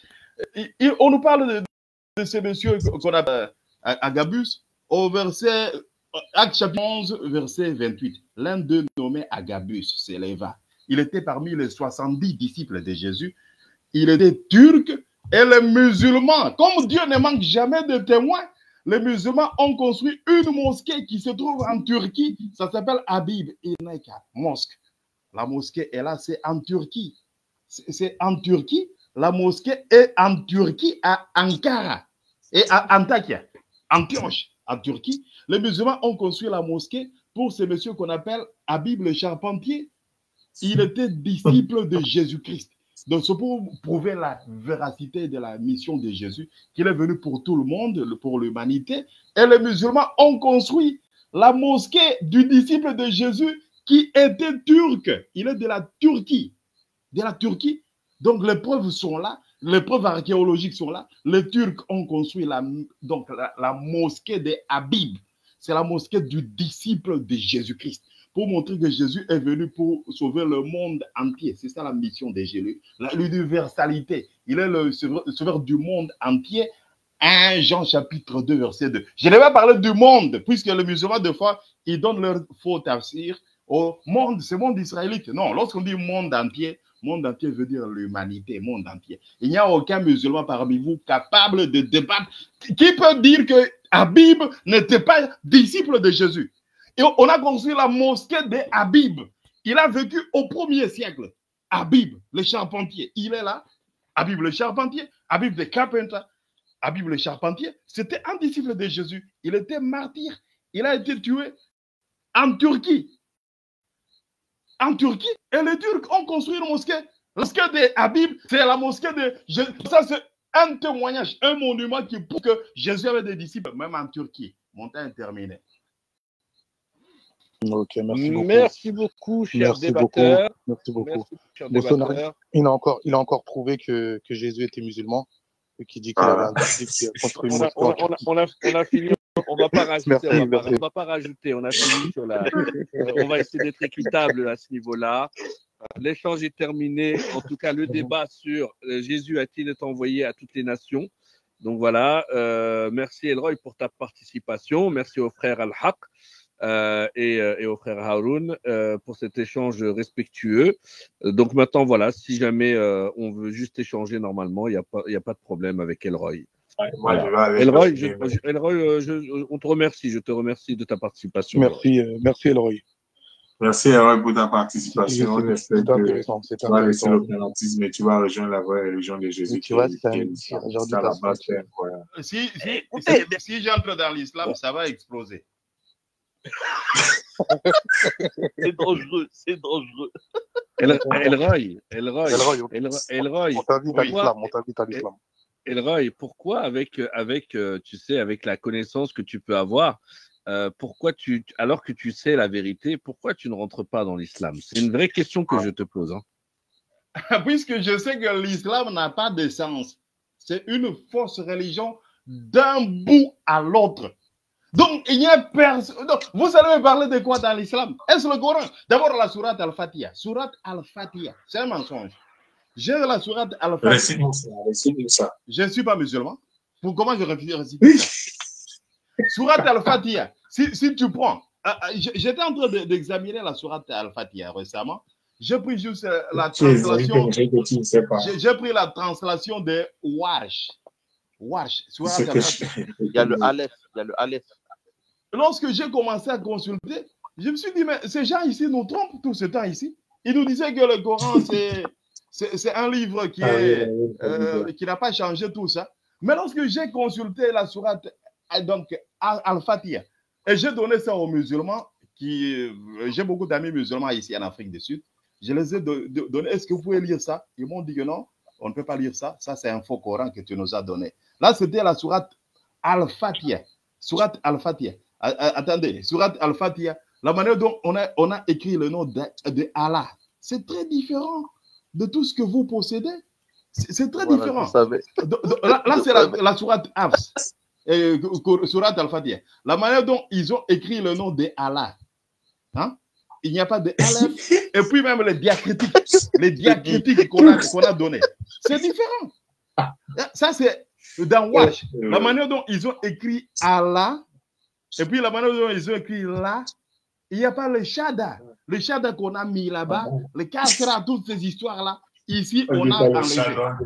On nous parle de ce monsieur qu'on appelle Agabus au verset, Actes chapitre 11, verset 28. L'un d'eux nommé Agabus s'éleva. Il était parmi les 70 disciples de Jésus. Il était turc et les musulmans, comme Dieu ne manque jamais de témoins, les musulmans ont construit une mosquée qui se trouve en Turquie. Ça s'appelle Habib Ineka Mosque. La mosquée est là, c'est en Turquie. C'est en Turquie. La mosquée est en Turquie, à Ankara et à Antakya, Antioche, en Turquie. Les musulmans ont construit la mosquée pour ce monsieur qu'on appelle Habib le Charpentier. Il était disciple de Jésus-Christ. Donc, c'est pour prouver la véracité de la mission de Jésus, qu'il est venu pour tout le monde, pour l'humanité. Et les musulmans ont construit la mosquée du disciple de Jésus qui était turc. Il est de la Turquie. De la Turquie. Donc, les preuves sont là. Les preuves archéologiques sont là. Les Turcs ont construit la mosquée de Habib. C'est la mosquée du disciple de Jésus-Christ. Pour montrer que Jésus est venu pour sauver le monde entier. C'est ça la mission de Jésus. L'universalité. Il est le sauveur du monde entier. 1 Jean chapitre 2 verset 2. Je ne vais pas parler du monde, puisque les musulmans, des fois, ils donnent leur faux tafsir au monde, c'est monde israélite. Non, lorsqu'on dit monde entier veut dire l'humanité, monde entier. Il n'y a aucun musulman parmi vous capable de débattre. Qui peut dire que Habib n'était pas disciple de Jésus? Et on a construit la mosquée de Habib. Il a vécu au 1er siècle. Habib, le charpentier, il est là. Habib le charpentier, Habib the carpenter, Habib le charpentier, c'était un disciple de Jésus. Il était martyr. Il a été tué en Turquie. En Turquie, et les Turcs ont construit une mosquée. La mosquée de Habib, c'est la mosquée de Jésus. Ça, c'est un témoignage, un monument qui prouve que Jésus avait des disciples, même en Turquie. Mon temps est terminé. Ok, merci beaucoup. Merci beaucoup, cher débatteur. Merci beaucoup. Il a encore prouvé que Jésus était musulman et qui dit qu'il avait un disciple qui a construit une mosquée. On a fini. On ne va pas rajouter. On va pas rajouter. On a fini sur la. On va essayer d'être équitable à ce niveau-là. l'échange est terminé. En tout cas, le débat sur Jésus a-t-il été envoyé à toutes les nations. Donc voilà, merci Elroy pour ta participation. Merci au frère Al-Haq et au frère Haroun pour cet échange respectueux. Donc maintenant, voilà, si jamais on veut juste échanger normalement, il n'y a pas de problème avec Elroy. Moi, voilà. Elroy, on te remercie. Je te remercie de ta participation. Merci Elroy. Merci Elroy pour ta participation. C'est intéressant. Tu vas laisser le fanatisme et tu vas rejoindre la vraie religion de Jésus. Tu vois, c'est à la base. Si j'entre dans l'islam, ça va exploser. C'est dangereux, c'est dangereux. Elroy. On t'invite à l'islam. Elroy, pourquoi avec tu sais, avec la connaissance que tu peux avoir, pourquoi alors que tu sais la vérité, pourquoi tu ne rentres pas dans l'islam? C'est une vraie question que je te pose. Hein. Puisque je sais que l'islam n'a pas de sens. C'est une fausse religion d'un bout à l'autre. Donc, il n'y a personne. Vous allez me parler de quoi dans l'islam? Est-ce le Coran? D'abord, la sourate Al-Fatiha. Sourate Al-Fatiha, c'est un mensonge. J'ai la sourate Al-Fatiha. Récite-nous ça. Je ne suis pas musulman. Pour comment je récite ça? Sourate Al-Fatiha. Si tu prends, j'étais en train d'examiner la sourate Al-Fatiha récemment. J'ai pris juste la translation. J'ai pris la translation de Warsh. Il y a le Aleph. Lorsque j'ai commencé à consulter, je me suis dit, mais ces gens ici nous trompent tout ce temps ici. Ils nous disaient que le Coran, c'est un livre qui n'a pas changé tout ça. Mais lorsque j'ai consulté la sourate Al-Fatiha, et j'ai donné ça aux musulmans, j'ai beaucoup d'amis musulmans ici en Afrique du Sud, je les ai donné, est-ce que vous pouvez lire ça? Ils m'ont dit que non, on ne peut pas lire ça. Ça, c'est un faux Coran que tu nous as donné. Là, c'était la sourate Al-Fatiha. Sourate Al-Fatiha. Attendez, sourate Al-Fatiha, la manière dont on a écrit le nom de Allah, c'est très différent de tout ce que vous possédez. C'est très différent. Là, c'est la sourate Hafs, sourate Al-Fatiha. La manière dont ils ont écrit le nom de Allah. Hein? Il n'y a pas de Aleph. Et puis même les diacritiques qu'on a donnés. C'est différent. Ça, c'est dans Wash. La manière dont ils ont écrit Allah, et puis la manière dont ils ont écrit là, il n'y a pas le Shada. Le Shada qu'on a mis là-bas, le Kasra, toutes ces histoires-là, ici, on a enlevé.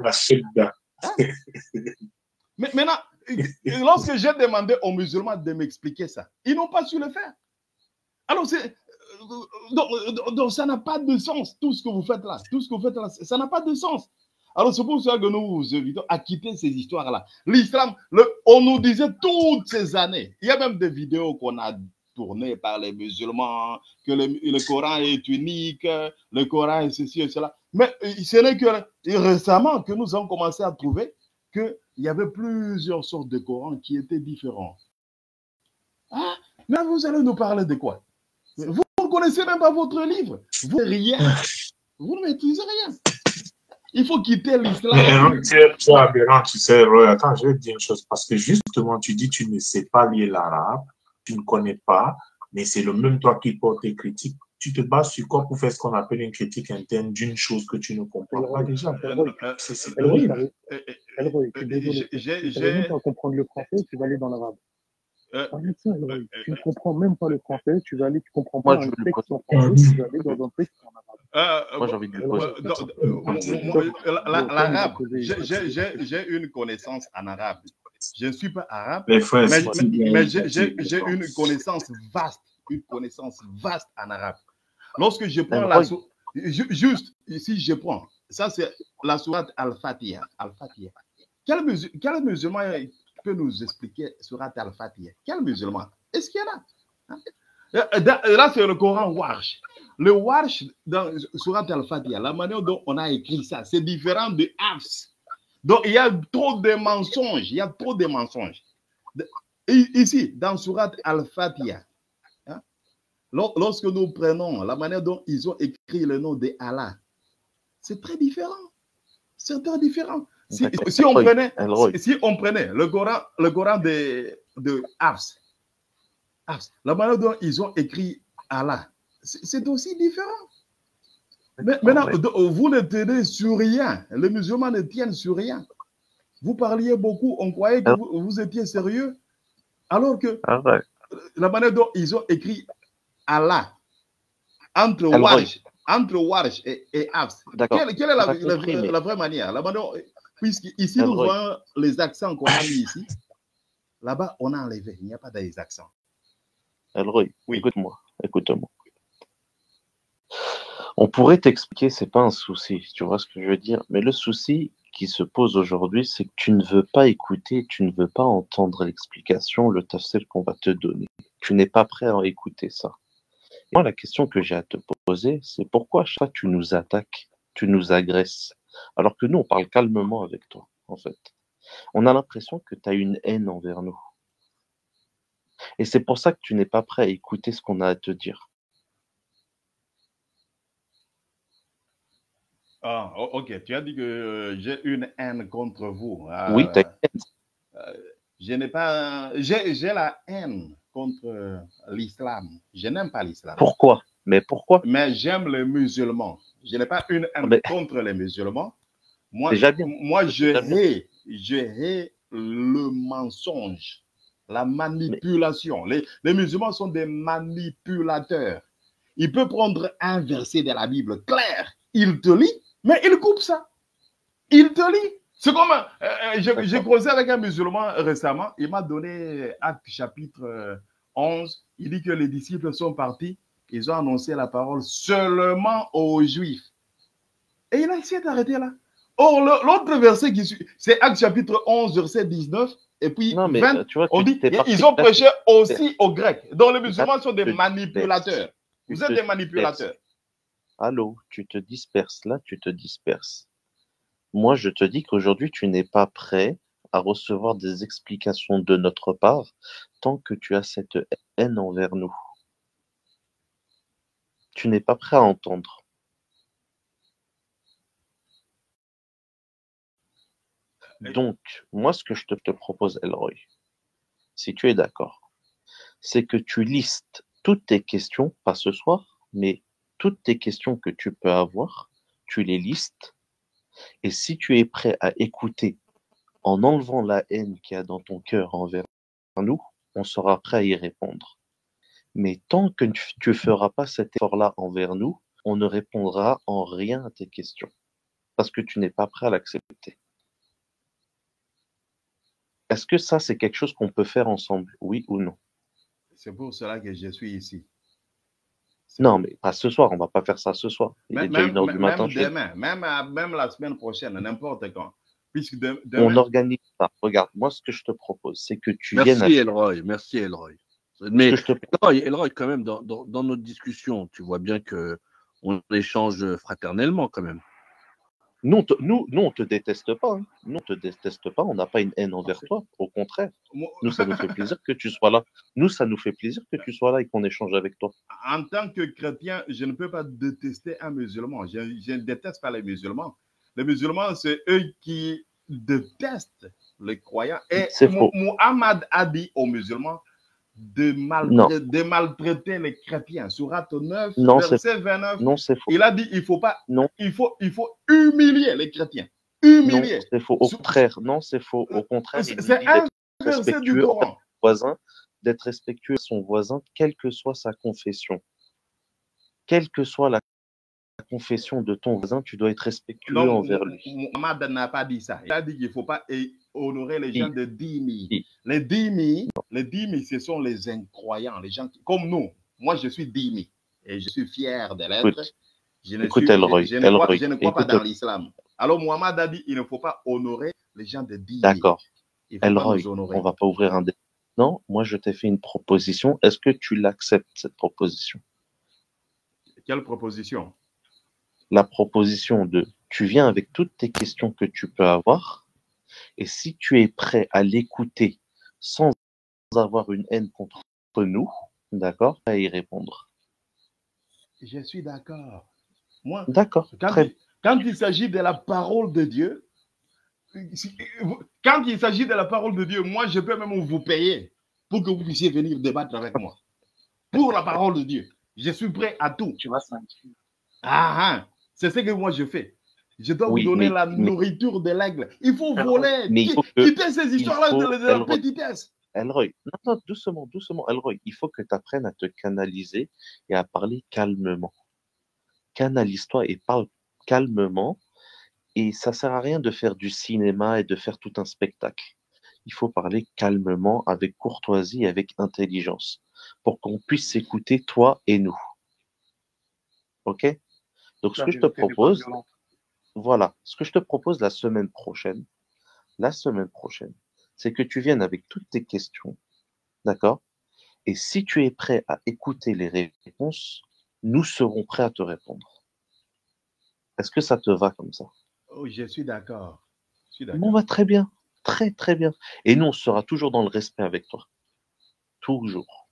Mais maintenant, lorsque j'ai demandé aux musulmans de m'expliquer ça, ils n'ont pas su le faire. Alors, donc ça n'a pas de sens, tout ce que vous faites là. Ça n'a pas de sens. Alors, c'est pour ça que nous vous invitons à quitter ces histoires-là. L'islam, on nous disait toutes ces années, il y a même des vidéos qu'on a tournées par les musulmans, que le Coran est unique, le Coran est ceci et cela. Mais ce n'est que récemment que nous avons commencé à trouver qu'il y avait plusieurs sortes de Corans qui étaient différents. Ah, mais vous allez nous parler de quoi? Vous ne connaissez même pas votre livre. Vous ne maîtrisez rien. Il faut quitter l'islam. Tu es aberrant, tu sais, Roy. Attends, je vais te dire une chose. Parce que justement, tu dis que tu ne sais pas lire l'arabe, tu ne connais pas, mais c'est le même toi qui portes tes critiques. Tu te bases sur quoi pour faire ce qu'on appelle une critique interne d'une chose que tu ne comprends pas déjà? C'est horrible. J'ai pas comprendre le français, tu vas aller dans l'arabe. Tu ne comprends même pas le français, tu comprends pas un texte en français, tu vas aller dans un texte en arabe. Moi, j'ai envie de le poser. L'arabe, j'ai une connaissance en arabe. Je ne suis pas arabe, mais j'ai une connaissance vaste en arabe. Lorsque je prends juste ici, je prends, ça c'est la sourate Al-Fatiha. Quel musulman peut nous expliquer sourate Al-Fatiha? Quel musulman? Est-ce qu'il y en a? Là, c'est le Coran Warsh. Le Warsh dans sourate Al-Fatiha, la manière dont on a écrit ça, c'est différent de Hafs. Donc, il y a trop de mensonges. Ici, dans sourate Al-Fatiha, lorsque nous prenons la manière dont ils ont écrit le nom de Allah, c'est très différent. C'est très différent. Si on prenait le Coran de Hafs, la manière dont ils ont écrit Allah, c'est aussi différent. Mais maintenant, vous ne tenez sur rien. Les musulmans ne tiennent sur rien. Vous parliez beaucoup, on croyait que vous étiez sérieux, alors que la manière dont ils ont écrit Allah entre Warsh et Hafs. Quelle est la vraie manière? Puisqu'ici, nous voyons les accents qu'on a mis ici. Là-bas, on a enlevé. Il n'y a pas des accents. Elroy, oui. Écoute-moi. On pourrait t'expliquer, c'est pas un souci, tu vois ce que je veux dire. Mais le souci qui se pose aujourd'hui, c'est que tu ne veux pas écouter, tu ne veux pas entendre l'explication, le tafsir qu'on va te donner. Tu n'es pas prêt à écouter ça. Et moi, la question que j'ai à te poser, c'est pourquoi à chaque fois tu nous attaques, tu nous agresses, alors que nous, on parle calmement avec toi, en fait. On a l'impression que tu as une haine envers nous. Et c'est pour ça que tu n'es pas prêt à écouter ce qu'on a à te dire. Ah, ok. Tu as dit que j'ai une haine contre vous. Oui, tu as une haine. Je n'ai pas... J'ai la haine contre l'islam. Je n'aime pas l'islam. Pourquoi? Mais j'aime les musulmans. Je n'ai pas une haine contre les musulmans. Moi, je hais le mensonge, la manipulation. Les musulmans sont des manipulateurs. Il peut prendre un verset de la Bible clair, il te lit, mais il coupe ça. Il te lit. C'est comme... j'ai causé avec un musulman récemment. Il m'a donné Actes chapitre 11. Il dit que les disciples sont partis. Ils ont annoncé la parole seulement aux Juifs. Et il a essayé d'arrêter là. Or, l'autre verset qui suit, c'est Actes chapitre 11, verset 19. Et puis, 20, tu vois, on dit, ils ont prêché aussi aux Grecs. Donc, les musulmans sont des manipulateurs. Vous êtes des manipulateurs. Allô, tu te disperses là, tu te disperses. Moi, je te dis qu'aujourd'hui, tu n'es pas prêt à recevoir des explications de notre part tant que tu as cette haine envers nous. Tu n'es pas prêt à entendre. Donc, moi, ce que je te propose, Elroy, si tu es d'accord, c'est que tu listes toutes tes questions, pas ce soir, mais toutes tes questions que tu peux avoir, tu les listes. Et si tu es prêt à écouter en enlevant la haine qu'il y a dans ton cœur envers nous, on sera prêt à y répondre. Mais tant que tu ne feras pas cet effort-là envers nous, on ne répondra en rien à tes questions. Parce que tu n'es pas prêt à l'accepter. Est-ce que ça, c'est quelque chose qu'on peut faire ensemble, oui ou non? C'est pour cela que je suis ici. Non, mais pas ce soir, on ne va pas faire ça ce soir. Il est déjà 1h du matin. Même demain, même la semaine prochaine, n'importe quand. Puisque demain... On organise ça. Regarde, moi, ce que je te propose, c'est que tu viennes... Merci, Elroy. Mais Elroy, quand même, dans notre discussion, tu vois bien qu'on échange fraternellement quand même. Nous, on te déteste pas. Hein. Nous, on te déteste pas. On n'a pas une haine envers toi. Au contraire. Nous, ça nous fait plaisir que tu sois là. Nous, ça nous fait plaisir que tu sois là et qu'on échange avec toi. En tant que chrétien, je ne peux pas détester un musulman. Je ne déteste pas les musulmans. Les musulmans, c'est eux qui détestent les croyants. Et Muhammad a dit aux musulmans de maltraiter les chrétiens. Sourate 9, verset 29. Non, c'est faux. Il a dit il faut pas. Non. Il faut humilier les chrétiens. Humilier. Non, c'est faux. Au contraire, non, c'est faux. Au contraire, c'est un verset du Coran. D'être respectueux à son voisin, quelle que soit sa confession. Quelle que soit la confession de ton voisin, tu dois être respectueux envers lui. Muhammad n'a pas dit ça. Il a dit qu'il ne faut pas honorer les gens de dhimmi. Les dhimmi, ce sont les incroyants, les gens comme nous. Moi, je suis dhimmi et je suis fier de l'être. Je ne crois pas dans l'islam. Alors, Muhammad a dit qu'il ne faut pas honorer les gens de dhimmi. D'accord. Elroy, on ne va pas ouvrir un débat. Non, moi, je t'ai fait une proposition. Est-ce que tu l'acceptes, cette proposition? Quelle proposition? La proposition de tu viens avec toutes tes questions que tu peux avoir et si tu es prêt à l'écouter sans avoir une haine contre nous, d'accord, à y répondre. Je suis d'accord. Moi, d'accord. Quand il s'agit de la parole de Dieu, quand il s'agit de la parole de Dieu, moi, je peux même vous payer pour que vous puissiez venir débattre avec moi. Pour la parole de Dieu. Je suis prêt à tout. Tu vas sentir. C'est ce que moi je fais. Je dois Oui, vous donner mais- la mais- nourriture de l'aigle. Il faut Mais voler. il faut que- Quitter ces histoires-là faut- de la Elroy. petitesse. Elroy, non, doucement, doucement. Elroy, il faut que tu apprennes à te canaliser et à parler calmement. Canalise-toi et parle calmement. Et ça sert à rien de faire du cinéma et de faire tout un spectacle. Il faut parler calmement, avec courtoisie et avec intelligence, pour qu'on puisse s'écouter, toi et nous. Ok? Donc, ce que je te propose, voilà, ce que je te propose la semaine prochaine, c'est que tu viennes avec toutes tes questions, d'accord? Et si tu es prêt à écouter les réponses, nous serons prêts à te répondre. Est-ce que ça te va comme ça? Oh, je suis d'accord. Je suis Bon, d'accord. bah, très bien. Très, très bien. Et nous, on sera toujours dans le respect avec toi. Toujours.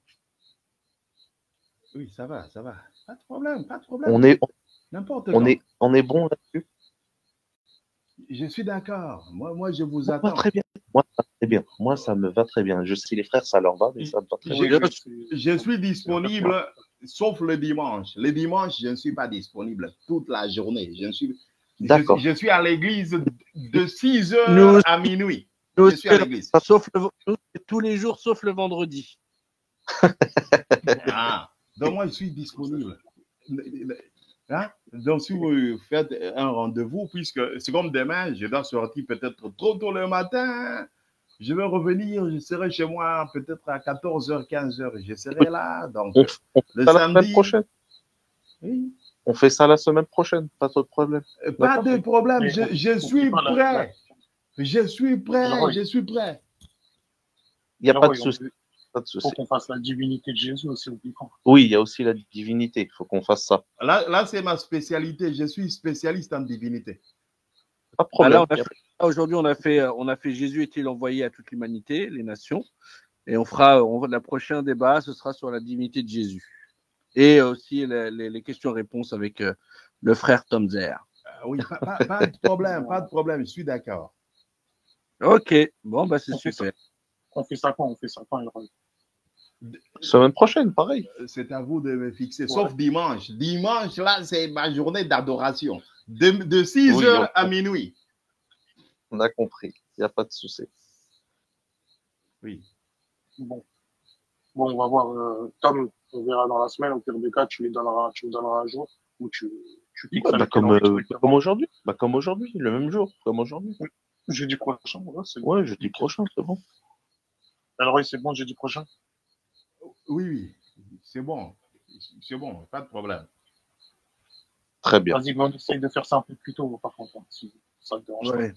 Oui, ça va, ça va. Pas de problème, pas de problème. On est, N'importe on quand. est, on est bon là-dessus. Je suis d'accord. Moi, je vous Moi, attends. très bien. Moi, ça va très bien. Moi, ça me va très bien. Je sais les frères, ça leur va, mais ça me va très bien. Je suis disponible, sauf le dimanche. Le dimanche, je ne suis pas disponible toute la journée. D'accord. Je suis à l'église de 6 heures Nous- à minuit. Nous, Je suis à l'église. nous, tous les jours, sauf le vendredi. Ah, donc moi, je suis disponible. Hein? Donc, si vous faites un rendez-vous, puisque c'est comme demain, je dois sortir peut-être trop tôt le matin. Je vais revenir, je serai chez moi peut-être à 14h, 15h. Je serai là. Donc, On fait le ça la semaine samedi. prochaine. Oui. On fait ça la semaine prochaine. Pas de problème. Pas D'accord. de problème, Mais je suis pas la- prêt. Je suis prêt, Alors, je suis prêt. Il n'y a Alors, pas de oui, souci. Pas de Il faut souci. qu'on fasse la divinité de Jésus aussi, oublie pas. Oui, il y a aussi la divinité. Il faut qu'on fasse ça. Là c'est ma spécialité. Je suis spécialiste en divinité. Pas de Ah, problème. là, aujourd'hui, on a fait Jésus est-il envoyé à toute l'humanité, les nations. Et la prochain débat, ce sera sur la divinité de Jésus. Et aussi les questions-réponses avec le frère Tom Zer. Oui, pas de problème, pas de problème. Je suis d'accord. Ok, bon, bah c'est On fait super. On fait ça quand Elroy? Semaine prochaine, pareil. C'est à vous de me fixer. Sauf dimanche. Dimanche, là, c'est ma journée d'adoration. De 6 Oui, heures à minuit. On a compris. Il n'y a pas de souci. Oui. Bon, on va voir. Tom, on verra dans la semaine. Au pire des cas, tu me donneras un jour où tu fixes Ouais, bah, avec comme Elroy directement. aujourd'hui. Bah, comme aujourd'hui. Le même jour. Comme aujourd'hui. Jeudi prochain, voilà, c'est bon. Ouais, jeudi prochain, c'est bon. Elroy, c'est bon, jeudi prochain? Oui, oui. C'est bon. C'est bon, pas de problème. Très bien. Vas-y, mais on essaye de faire ça un peu plus tôt, par contre, hein, si ça te dérange Ouais.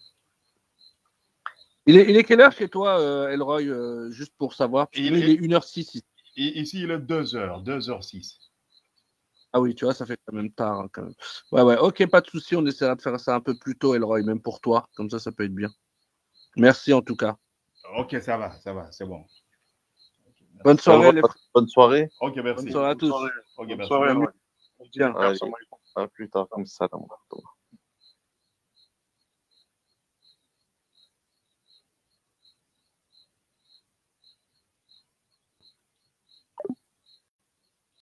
Il est quelle heure chez toi, Elroy, juste pour savoir? Il Il est 1h06. Ici, il est 2h, 2h06. Ah oui, tu vois, ça fait quand même tard, hein, quand même. Ouais, ok, pas de souci, on essaiera de faire ça un peu plus tôt, Elroy, même pour toi. Comme ça peut être bien. Merci en tout cas. Ok, ça va, c'est bon. Bonne soirée, les frères. Bonne soirée. Ok, merci. Bonne soirée à tous. Ok, Bonne merci. soirée, Elroy. Bien. Allez, à plus tard. Salam.